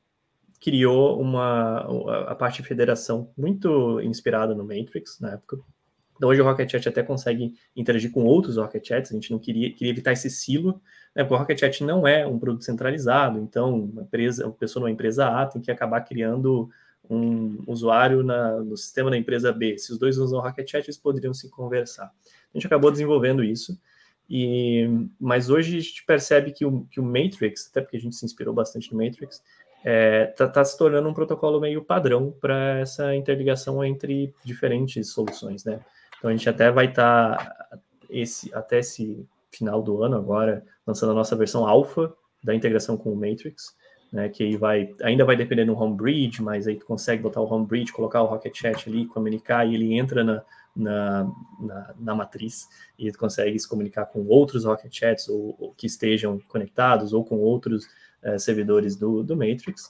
criou uma, a parte de federação muito inspirada no Matrix, na época. Então, hoje o Rocket Chat até consegue interagir com outros Rocket Chats, a gente não queria, queria evitar esse silo, né, porque o Rocket Chat não é um produto centralizado, então uma, empresa, uma pessoa numa empresa A tem que acabar criando um usuário na, no sistema da empresa B. Se os dois usam o Rocket Chat, eles poderiam se conversar. A gente acabou desenvolvendo isso, e, mas hoje a gente percebe que o, que o Matrix, até porque a gente se inspirou bastante no Matrix, está é, tá, tá se tornando um protocolo meio padrão para essa interligação entre diferentes soluções, né? Então, a gente até vai estar, tá esse, até esse final do ano agora, lançando a nossa versão alfa da integração com o Matrix, né, que vai, ainda vai depender do home bridge, mas aí tu consegue botar o home bridge, colocar o Rocket Chat ali, comunicar, e ele entra na, na, na, na matriz, e tu consegue se comunicar com outros Rocket Chats, ou, ou que estejam conectados, ou com outros uh, servidores do, do Matrix.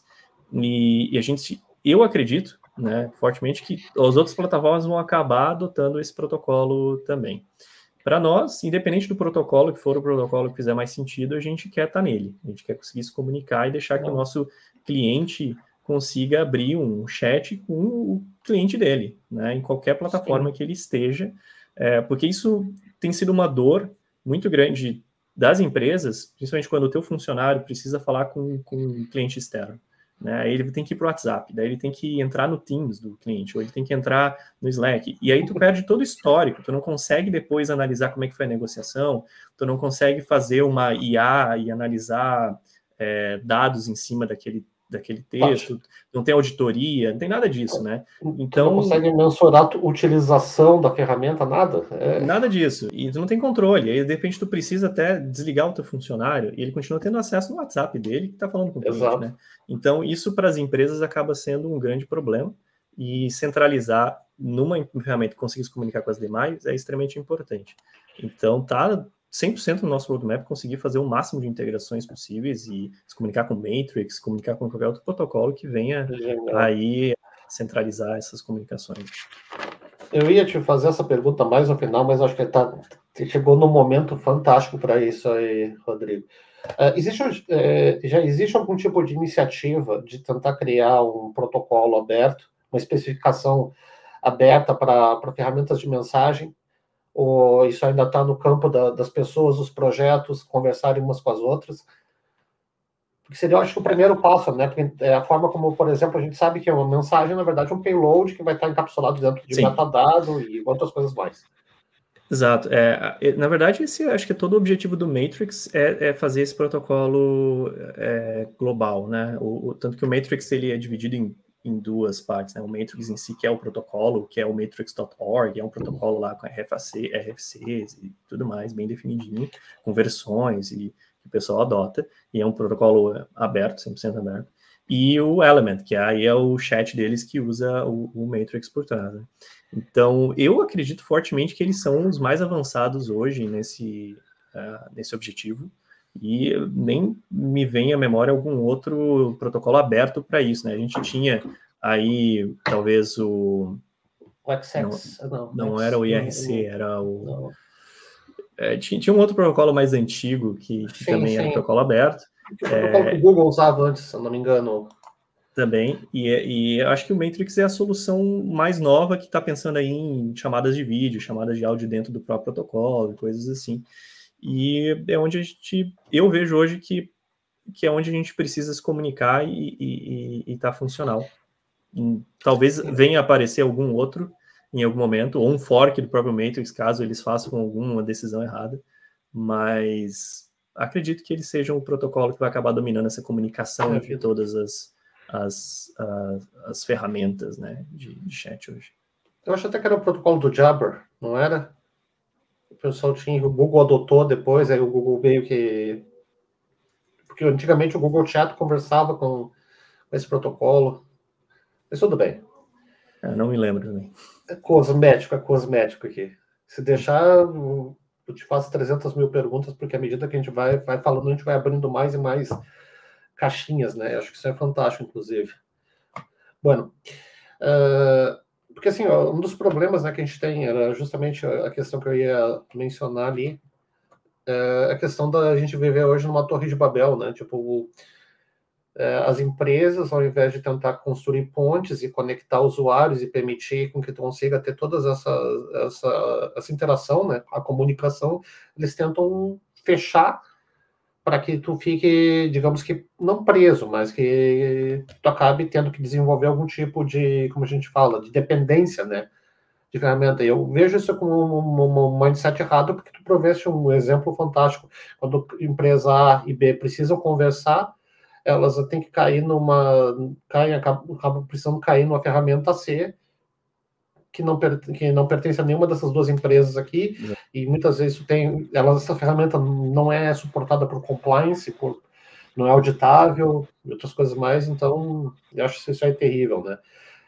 E, e a gente, eu acredito, né, fortemente que as outras plataformas vão acabar adotando esse protocolo também. Para nós, independente do protocolo, que for o protocolo que fizer mais sentido, a gente quer estar nele. A gente quer conseguir se comunicar e deixar que o nosso cliente consiga abrir um chat com o cliente dele, né, em qualquer plataforma Sim. que ele esteja, é, porque isso tem sido uma dor muito grande das empresas, principalmente quando o teu funcionário precisa falar com, com um cliente externo. Né? Aí ele tem que ir para o WhatsApp, daí ele tem que entrar no Teams do cliente, ou ele tem que entrar no Slack, e aí tu perde todo o histórico, tu não consegue depois analisar como é que foi a negociação, tu não consegue fazer uma I A e analisar é, dados em cima daquele, daquele texto, não tem auditoria, não tem nada disso, né? Então, tu não consegue mensurar a utilização da ferramenta, nada? É... Nada disso, e tu não tem controle, aí de repente tu precisa até desligar o teu funcionário, e ele continua tendo acesso no WhatsApp dele, que está falando com o cliente, Exato. Né? Então, isso para as empresas acaba sendo um grande problema, e centralizar numa ferramenta que conseguir se comunicar com as demais é extremamente importante. Então, tá cem por cento no nosso roadmap conseguir fazer o máximo de integrações possíveis e se comunicar com Matrix, se comunicar com qualquer outro protocolo que venha Genial. Aí centralizar essas comunicações. Eu ia te fazer essa pergunta mais no final, mas acho que tá, chegou num momento fantástico para isso aí, Rodrigo. Uh, existe, uh, já existe algum tipo de iniciativa de tentar criar um protocolo aberto, uma especificação aberta para ferramentas de mensagem? Ou isso ainda está no campo da, das pessoas, dos projetos, conversarem umas com as outras? Porque seria, eu acho, que o primeiro passo, né? Porque é a forma como, por exemplo, a gente sabe que é uma mensagem, na verdade, é um payload que vai estar encapsulado dentro de Sim. metadado e outras coisas mais. Exato. É, na verdade, esse, acho que todo o objetivo do Matrix é, é fazer esse protocolo é, global, né? O, o, tanto que o Matrix ele é dividido em, em duas partes, né? O Matrix em si, que é o protocolo, que é o matrix ponto org, é um protocolo lá com R F C, R F Cs e tudo mais, bem definidinho, com versões e que o pessoal adota, e é um protocolo aberto, cem por cento aberto. E o Element, que aí é o chat deles que usa o, o Matrix por trás, né? Então, eu acredito fortemente que eles são os mais avançados hoje nesse, uh, nesse objetivo, e nem me vem à memória algum outro protocolo aberto para isso, né? A gente tinha aí, talvez, o... O X X, não, não, não X, era o I R C, não, era o... não. É, tinha, tinha um outro protocolo mais antigo, que, que sim, também sim. era protocolo aberto. O protocolo é, que o Google usava antes, se eu não me engano. Também, e, e eu acho que o Matrix é a solução mais nova que está pensando aí em chamadas de vídeo, chamadas de áudio dentro do próprio protocolo, coisas assim. E é onde a gente, eu vejo hoje que, que é onde a gente precisa se comunicar e está funcional. E, talvez venha aparecer algum outro em algum momento, ou um fork do próprio Matrix, caso eles façam alguma decisão errada, mas acredito que eles sejam o protocolo que vai acabar dominando essa comunicação é, entre todas as, as, as, as ferramentas, né, de, de chat hoje. Eu acho até que era o protocolo do Jabber, não era? O pessoal tinha, o Google adotou depois, aí o Google meio que... Porque antigamente o Google Chat conversava com esse protocolo. Mas tudo bem. Eu não me lembro também. É cosmético, é cosmético aqui. Se deixar, eu te faço trezentas mil perguntas, porque à medida que a gente vai, vai falando, a gente vai abrindo mais e mais caixinhas, né? Acho que isso é fantástico, inclusive. Bueno, uh, porque assim, ó, um dos problemas, né, que a gente tem era justamente a questão que eu ia mencionar ali, é a questão da gente viver hoje numa torre de Babel, né? Tipo, as empresas, ao invés de tentar construir pontes e conectar usuários e permitir com que tu consiga ter toda essa, essa, essa interação, né, a comunicação, eles tentam fechar para que tu fique, digamos que, não preso, mas que tu acabe tendo que desenvolver algum tipo de, como a gente fala, de dependência, né, de ferramenta. Eu vejo isso como um, um mindset errado, porque tu proveste um exemplo fantástico. Quando empresa A e B precisam conversar, elas têm que cair numa... Caem, acabam, acabam precisando cair numa ferramenta C, que não, que não pertence a nenhuma dessas duas empresas aqui, é. E muitas vezes tem, elas, essa ferramenta não é suportada por compliance, por, não é auditável, e outras coisas mais, então eu acho que isso é terrível, né?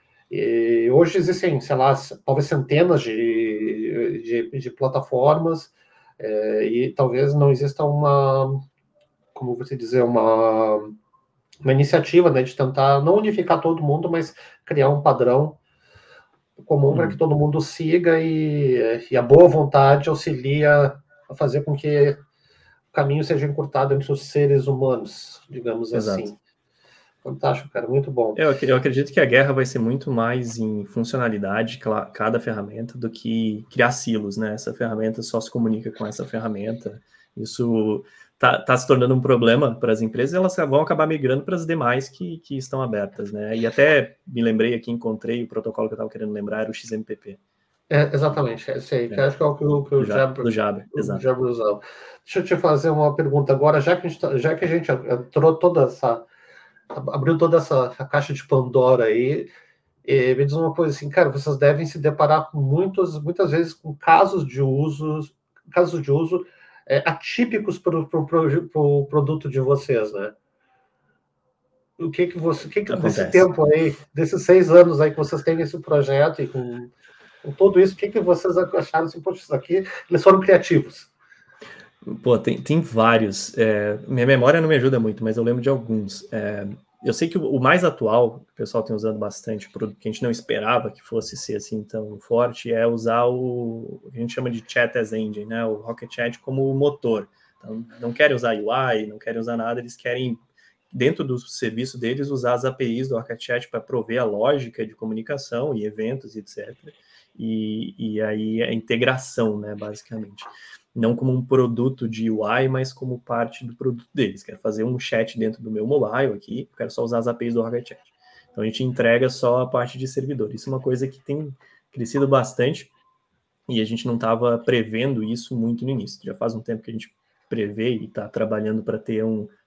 E hoje existem, sei lá, talvez centenas de, de, de plataformas, é, e talvez não exista uma, como você dizer, uma, uma iniciativa, né, de tentar não unificar todo mundo, mas criar um padrão comum, uhum, para que todo mundo siga e, e a boa vontade auxilia a fazer com que o caminho seja encurtado entre os seres humanos, digamos Exato. Assim. Fantástico, cara, muito bom. Eu, eu acredito que a guerra vai ser muito mais em funcionalidade de cada ferramenta do que criar silos, né? Essa ferramenta só se comunica com essa ferramenta. Isso tá, tá se tornando um problema para as empresas, elas vão acabar migrando para as demais que, que estão abertas, né? E até me lembrei aqui, encontrei o protocolo que eu estava querendo lembrar, era o X M P P. É, exatamente, é esse aí, é. que acho que é o que o, que o Jabber usava. Deixa eu te fazer uma pergunta agora, já que a gente, tá, já que a gente entrou toda essa... abriu toda essa caixa de Pandora aí, e me diz uma coisa assim, cara, vocês devem se deparar com muitos, muitas vezes com casos de uso, casos de uso é, atípicos para o pro, pro, pro produto de vocês, né? O que que você, o que que desse tempo aí, desses seis anos aí que vocês têm nesse projeto e com, com tudo isso, o que que vocês acharam assim, poxa, isso aqui, eles foram criativos? Pô, tem, tem vários. É, minha memória não me ajuda muito, mas eu lembro de alguns. É, eu sei que o, o mais atual, que o pessoal tem usando bastante, que a gente não esperava que fosse ser assim tão forte, é usar o, o que a gente chama de Chat as Engine, né? O Rocket Chat como motor. Então, não querem usar U I, não querem usar nada, eles querem, dentro do serviço deles, usar as A P Is do Rocket Chat para prover a lógica de comunicação e eventos, etcétera. E, e aí a integração, né, basicamente. Não como um produto de U I, mas como parte do produto deles. Quero fazer um chat dentro do meu mobile aqui, quero só usar as A P Is do Rocket Chat. Então, a gente entrega só a parte de servidor. Isso é uma coisa que tem crescido bastante e a gente não estava prevendo isso muito no início. Já faz um tempo que a gente prevê e está trabalhando para ter um,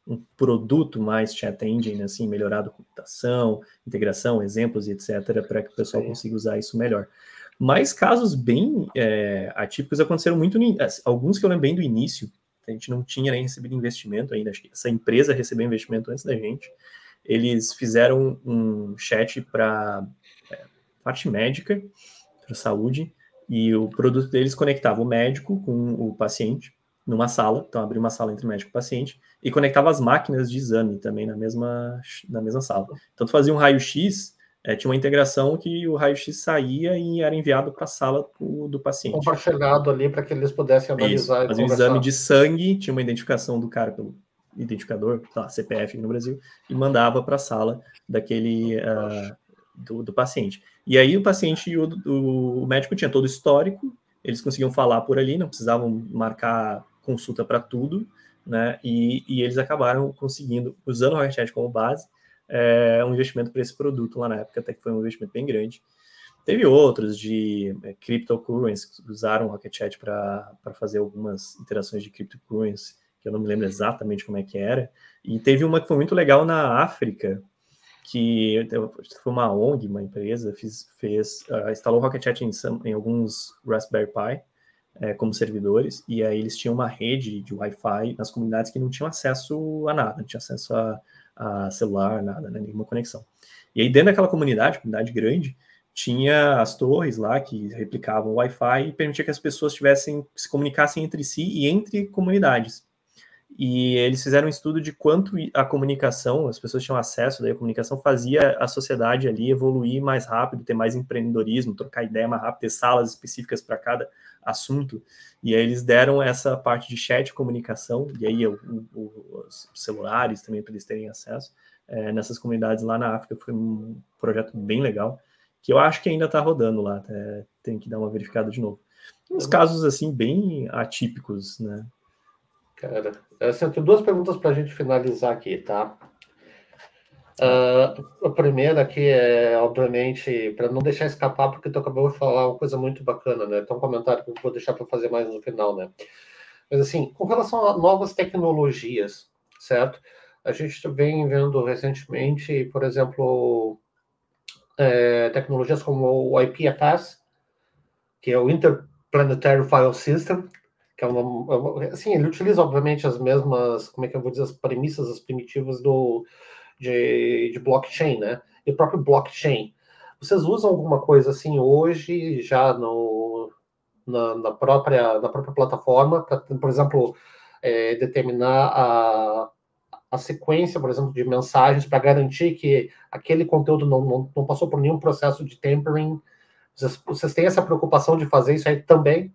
um produto mais chat engine, assim, melhorado computação, integração, exemplos, etcétera, para que o pessoal Sim. consiga usar isso melhor. Mas casos bem é, atípicos aconteceram muito, no, alguns que eu lembro bem do início, a gente não tinha nem recebido investimento ainda, acho que essa empresa recebeu investimento antes da gente. Eles fizeram um chat para é, parte médica, para saúde, e o produto deles conectava o médico com o paciente numa sala, então abria uma sala entre médico e paciente, e conectava as máquinas de exame também na mesma, na mesma sala. Então, tu fazia um raio-x, é, tinha uma integração que o raio-x saía e era enviado para a sala do, do paciente. Compartilhado ali para que eles pudessem analisar Isso. e fazia conversar. Um exame de sangue, tinha uma identificação do cara pelo identificador, tá, C P F aqui no Brasil, e mandava para a sala daquele uh, do, do paciente. E aí o paciente e o, o, o médico tinha todo o histórico, eles conseguiam falar por ali, não precisavam marcar consulta para tudo, né? E, e eles acabaram conseguindo, usando o Rocket Chat como base, é, um investimento para esse produto lá na época, até que foi um investimento bem grande. Teve outros de é, cryptocurrency que usaram o Rocket Chat para fazer algumas interações de cryptocurrency, que eu não me lembro exatamente como é que era. E teve uma que foi muito legal na África, que foi uma O N G, uma empresa, fez, fez uh, instalou o Rocket Chat em, em alguns Raspberry Pi, é, como servidores, e aí eles tinham uma rede de Wi-Fi nas comunidades que não tinham acesso a nada, não tinha acesso a, a celular, nada, né, nenhuma conexão. E aí dentro daquela comunidade, comunidade grande, tinha as torres lá que replicavam o Wi-Fi e permitia que as pessoas tivessem, se comunicassem entre si e entre comunidades. E eles fizeram um estudo de quanto a comunicação, as pessoas tinham acesso, daí a comunicação fazia a sociedade ali evoluir mais rápido, ter mais empreendedorismo, trocar ideia mais rápido, ter salas específicas para cada assunto. E aí eles deram essa parte de chat, comunicação, e aí o, o, os celulares também para eles terem acesso, é, nessas comunidades lá na África. Foi um projeto bem legal, que eu acho que ainda está rodando lá, até tem que dar uma verificada de novo. Uns casos, assim, bem atípicos, né? Cara, assim, eu tenho duas perguntas para a gente finalizar aqui, tá? Uh, a primeira aqui é, obviamente, para não deixar escapar, porque tu acabou de falar uma coisa muito bacana, né? Tem um comentário que eu vou deixar para fazer mais no final, né? Mas, assim, com relação a novas tecnologias, certo? A gente vem vendo recentemente, por exemplo, é, tecnologias como o I P F S, que é o Interplanetary File System, que é uma, assim, ele utiliza, obviamente, as mesmas, como é que eu vou dizer, as premissas, as primitivas do, de, de blockchain, né? E o próprio blockchain. Vocês usam alguma coisa assim hoje, já no, na, na, própria, na própria plataforma, para, por exemplo, é, determinar a, a sequência, por exemplo, de mensagens para garantir que aquele conteúdo não, não, não passou por nenhum processo de tampering? Vocês, vocês têm essa preocupação de fazer isso aí também?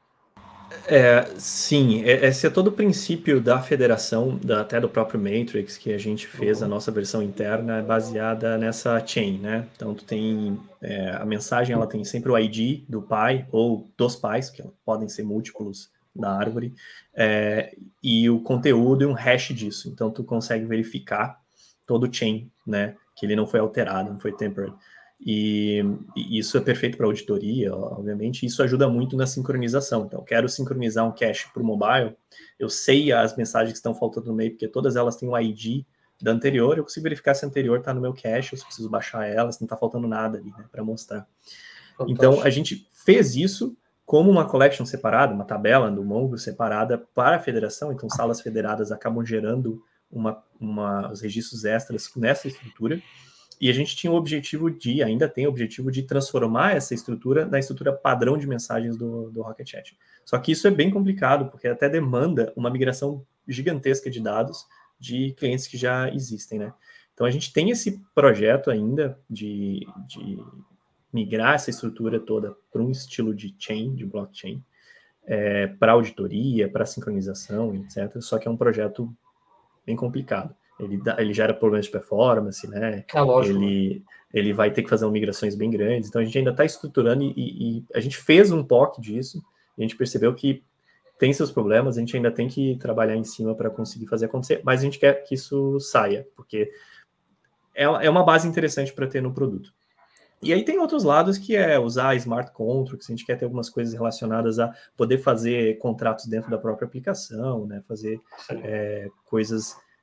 É, sim, esse é todo o princípio da federação, da, até do próprio Matrix, que a gente fez, uhum. A nossa versão interna é baseada nessa chain, né? Então, tu tem é, a mensagem, ela tem sempre o I D do pai ou dos pais, que podem ser múltiplos da árvore, é, e o conteúdo e um hash disso. Então, tu consegue verificar todo o chain, né? Que ele não foi alterado, não foi tempered. E, e isso é perfeito para auditoria, obviamente. Isso ajuda muito na sincronização. Então, eu quero sincronizar um cache para o mobile, eu sei as mensagens que estão faltando no meio, porque todas elas têm o I D da anterior, eu consigo verificar se a anterior está no meu cache, eu preciso baixar ela, se não está faltando nada ali, né, para mostrar. Fantástico. Então, a gente fez isso como uma collection separada, uma tabela do Mongo separada para a federação. Então, salas federadas acabam gerando uma, uma, os registros extras nessa estrutura. E a gente tinha o objetivo de, ainda tem o objetivo de transformar essa estrutura na estrutura padrão de mensagens do, do Rocket Chat. Só que isso é bem complicado, porque até demanda uma migração gigantesca de dados de clientes que já existem, né? Então a gente tem esse projeto ainda de, de migrar essa estrutura toda para um estilo de chain, de blockchain, é, para auditoria, para sincronização, etcétera. Só que é um projeto bem complicado. Ele, dá, ele gera problemas de performance, né? É lógico. Ele, ele vai ter que fazer migrações bem grandes. Então, a gente ainda está estruturando e, e a gente fez um P O C disso. E a gente percebeu que tem seus problemas, a gente ainda tem que trabalhar em cima para conseguir fazer acontecer, mas a gente quer que isso saia, porque é, é uma base interessante para ter no produto. E aí tem outros lados que é usar smart contracts, a gente quer ter algumas coisas relacionadas a poder fazer contratos dentro da própria aplicação, né? Fazer é, coisas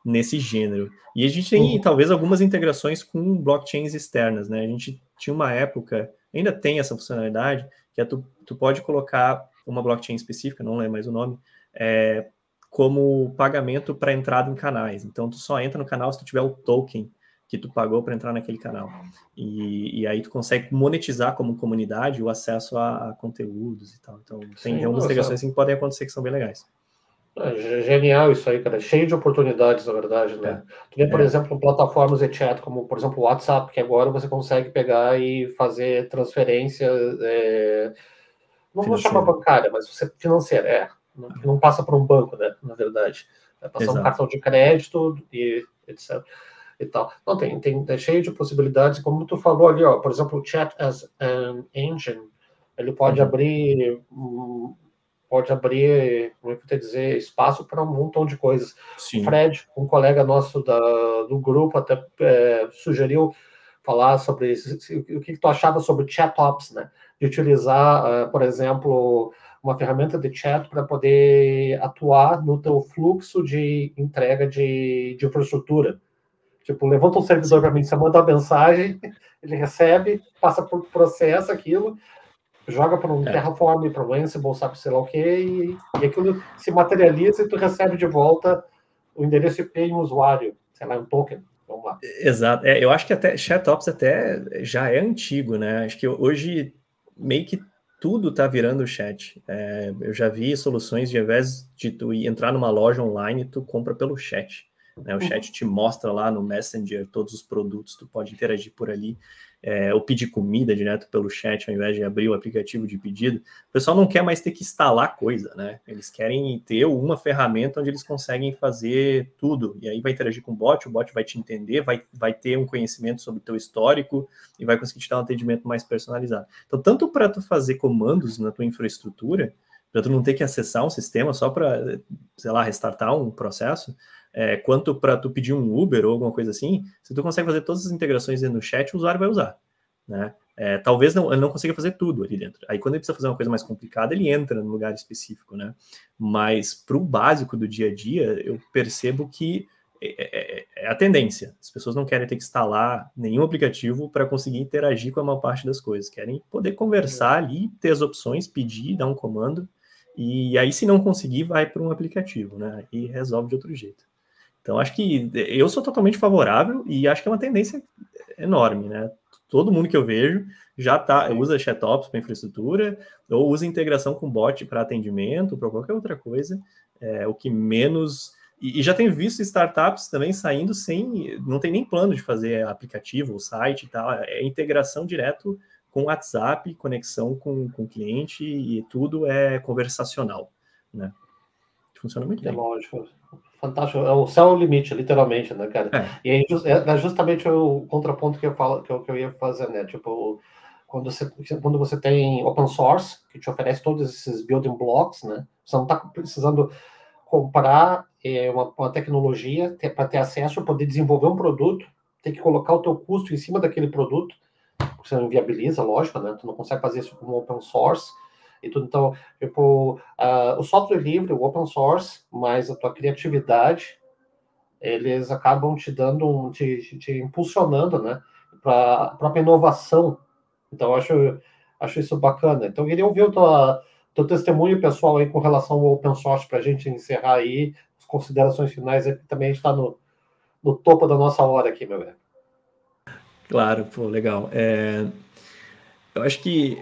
nesse gênero. E a gente tem, uhum. talvez, algumas integrações com blockchains externas, né? A gente tinha uma época, ainda tem essa funcionalidade, que é tu, tu pode colocar uma blockchain específica, não lembro mais o nome, é, como pagamento para entrada em canais. Então, tu só entra no canal se tu tiver o token que tu pagou para entrar naquele canal. E, e aí tu consegue monetizar como comunidade o acesso a, a conteúdos e tal. Então, tem, Sim, tem algumas integrações que podem acontecer que são bem legais. É genial isso aí, cara. Cheio de oportunidades, na verdade, né? É. Tu vê, por é. exemplo, plataformas de chat, como, por exemplo, o WhatsApp, que agora você consegue pegar e fazer transferência, é... não vou chamar bancária, mas você financeira, é. Não, não passa por um banco, né? Na verdade. Vai passar Exato. um cartão de crédito e etcétera. E tal. Não, tem, tem, é cheio de possibilidades, como tu falou ali, ó, por exemplo, o Chat as an Engine, ele pode uhum. abrir... Um, pode abrir, como é que eu vou dizer, espaço para um montão de coisas. Sim. O Fred, um colega nosso da, do grupo, até é, sugeriu falar sobre isso, o que tu achava sobre ChatOps, né? De utilizar, uh, por exemplo, uma ferramenta de chat para poder atuar no teu fluxo de entrega de, de infraestrutura. Tipo, levanta um servidor para mim, você manda uma mensagem, ele recebe, passa por processo aquilo, joga para um é. Terraform, para um Ansible, sabe, sei lá o quê, e, e aquilo se materializa e tu recebe de volta o endereço I P e um usuário, sei lá, um token. Vamos lá. Exato. É, eu acho que até ChatOps até já é antigo, né? Acho que hoje meio que tudo tá virando chat. É, eu já vi soluções de, ao invés de tu entrar numa loja online, tu compra pelo chat. Né? O chat te mostra lá no Messenger todos os produtos, tu pode interagir por ali, é, ou pedir comida direto pelo chat, ao invés de abrir o aplicativo de pedido. O pessoal não quer mais ter que instalar coisa, né? Eles querem ter uma ferramenta onde eles conseguem fazer tudo, e aí vai interagir com o bot, o bot vai te entender, vai, vai ter um conhecimento sobre o teu histórico, e vai conseguir te dar um atendimento mais personalizado. Então, tanto para tu fazer comandos na tua infraestrutura, para tu não ter que acessar um sistema só para, sei lá, restartar um processo, É, quanto para tu pedir um Uber ou alguma coisa assim, se tu consegue fazer todas as integrações dentro do chat, o usuário vai usar, né? É, talvez não, ele não consiga fazer tudo ali dentro. Aí quando ele precisa fazer uma coisa mais complicada, ele entra no lugar específico, né? Mas para o básico do dia a dia, eu percebo que é, é, é a tendência. As pessoas não querem ter que instalar nenhum aplicativo para conseguir interagir com a maior parte das coisas. Querem poder conversar ali, ter as opções, pedir, dar um comando, e aí se não conseguir, vai para um aplicativo, né? E resolve de outro jeito. Então, acho que eu sou totalmente favorável e acho que é uma tendência enorme, né? Todo mundo que eu vejo já tá, usa ChatOps para infraestrutura ou usa integração com bot para atendimento, para qualquer outra coisa. É, o que menos... E, e já tenho visto startups também saindo sem... Não tem nem plano de fazer aplicativo ou site e tal. É integração direto com WhatsApp, conexão com o cliente e tudo é conversacional, né? Funciona muito bem. É lógico. Fantástico, é o céu é o limite, literalmente, né, cara? É. E aí é justamente o contraponto que eu falo, que eu, que eu ia fazer, né? Tipo, quando você, quando você tem open source, que te oferece todos esses building blocks, né? Você não está precisando comprar é, uma, uma tecnologia para ter acesso, poder desenvolver um produto, tem que colocar o teu custo em cima daquele produto, porque você não viabiliza, lógico, né? Tu não consegue fazer isso como open source. E tudo. Então, tipo, uh, o software livre, o open source, mas a tua criatividade, eles acabam te dando, um, te, te impulsionando, né, para a própria inovação. Então, eu acho, acho isso bacana. Então, eu queria ouvir o tua, teu testemunho pessoal aí com relação ao open source, para a gente encerrar aí as considerações finais, aí, que também está no, no topo da nossa hora aqui, meu velho. Claro, pô, legal. É, eu acho que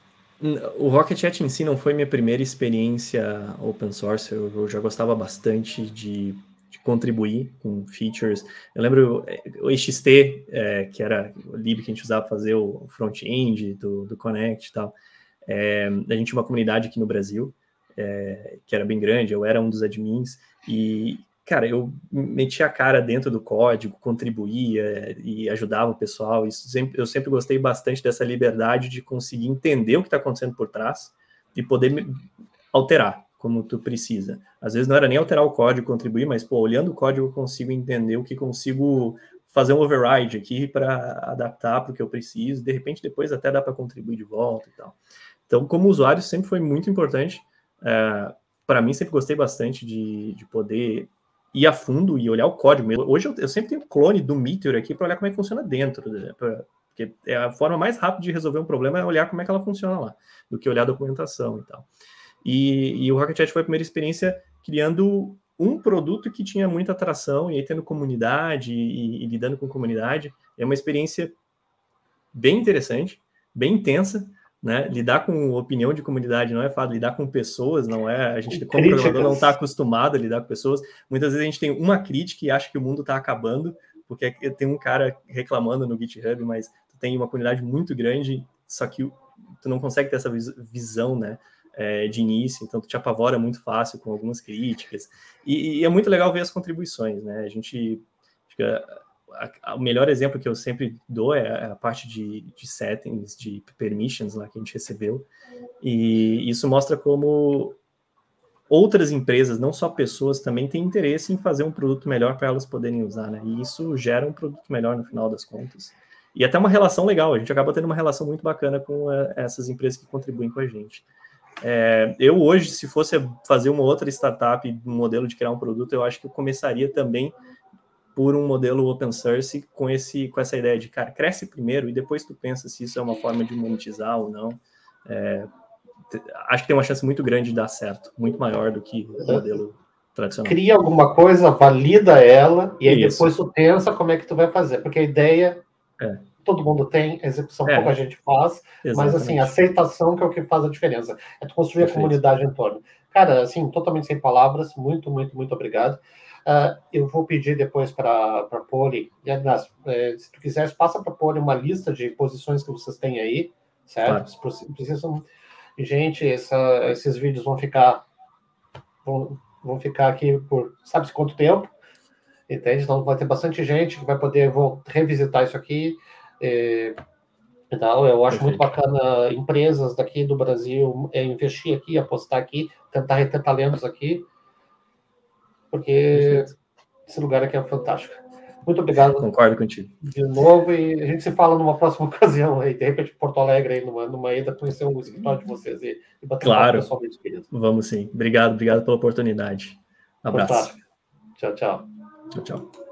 o Rocket.Chat em si não foi minha primeira experiência open source, eu, eu já gostava bastante de, de contribuir com features. Eu lembro o X T, é, que era o lib que a gente usava para fazer o front-end do, do Connect e tal. É, a gente tinha uma comunidade aqui no Brasil, é, que era bem grande, eu era um dos admins, e, cara, eu metia a cara dentro do código, contribuía e ajudava o pessoal. Isso sempre, eu sempre gostei bastante dessa liberdade de conseguir entender o que está acontecendo por trás e poder alterar como tu precisa. Às vezes não era nem alterar o código, contribuir, mas, pô, olhando o código eu consigo entender o que consigo fazer um override aqui para adaptar para o que eu preciso. De repente, depois até dá para contribuir de volta e tal. Então, como usuário, sempre foi muito importante. É, para mim, sempre gostei bastante de, de poder ir a fundo e olhar o código. Hoje eu, eu sempre tenho clone do Meteor aqui para olhar como é que funciona dentro, né? Pra, porque é a forma mais rápida de resolver um problema é olhar como é que ela funciona lá, do que olhar a documentação e tal. E, e o Rocket Chat foi a primeira experiência criando um produto que tinha muita atração, e aí tendo comunidade e, e lidando com comunidade. É uma experiência bem interessante, bem intensa, né? Lidar com opinião de comunidade não é fácil, lidar com pessoas não é... A gente, como programador, não está acostumado a lidar com pessoas. Muitas vezes a gente tem uma crítica e acha que o mundo está acabando, porque tem um cara reclamando no GitHub, mas tu tem uma comunidade muito grande, só que tu não consegue ter essa visão, né? É, de início, então tu te apavora muito fácil com algumas críticas, e, e é muito legal ver as contribuições, né? A gente, acho que a, a, o melhor exemplo que eu sempre dou é a parte de, de settings, de permissions lá que a gente recebeu, e isso mostra como outras empresas, não só pessoas, também têm interesse em fazer um produto melhor para elas poderem usar, né? E isso gera um produto melhor no final das contas. E até uma relação legal, a gente acaba tendo uma relação muito bacana com uh, essas empresas que contribuem com a gente. É, eu hoje, se fosse fazer uma outra startup, um modelo de criar um produto, eu acho que eu começaria também por um modelo open source com, esse, com essa ideia de, cara, cresce primeiro e depois tu pensa se isso é uma forma de monetizar ou não. É, acho que tem uma chance muito grande de dar certo, muito maior do que o modelo tradicional. Cria alguma coisa, valida ela, e aí isso. depois tu pensa como é que tu vai fazer, porque a ideia... É. Todo mundo tem, a execução é, pouca gente faz, exatamente. Mas assim, a aceitação que é o que faz a diferença. É tu construir Perfeito. A comunidade em torno. Cara, assim, totalmente sem palavras, muito, muito, muito obrigado. Uh, eu vou pedir depois para a Poli, e, aliás, é, se tu quiseres, passa para a Poli uma lista de posições que vocês têm aí, certo? Claro. Precisam... Gente, essa, esses vídeos vão ficar vão, vão ficar aqui por sabe-se quanto tempo, entende? Então vai ter bastante gente que vai poder vou revisitar isso aqui. É, então, eu acho Perfeito. Muito bacana empresas daqui do Brasil é, investir aqui, apostar aqui, tentar reter talentos aqui, porque Perfeito. Esse lugar aqui é fantástico. Muito obrigado. Concordo contigo. De novo, e a gente se fala numa próxima ocasião aí, de repente Porto Alegre, aí, numa, numa ida, conhecer um escritório de vocês e, e bater claro. um papo pessoalmente, querido. Vamos sim. Obrigado, obrigado pela oportunidade. Um abraço. Fantástico. Tchau, tchau. Tchau, tchau.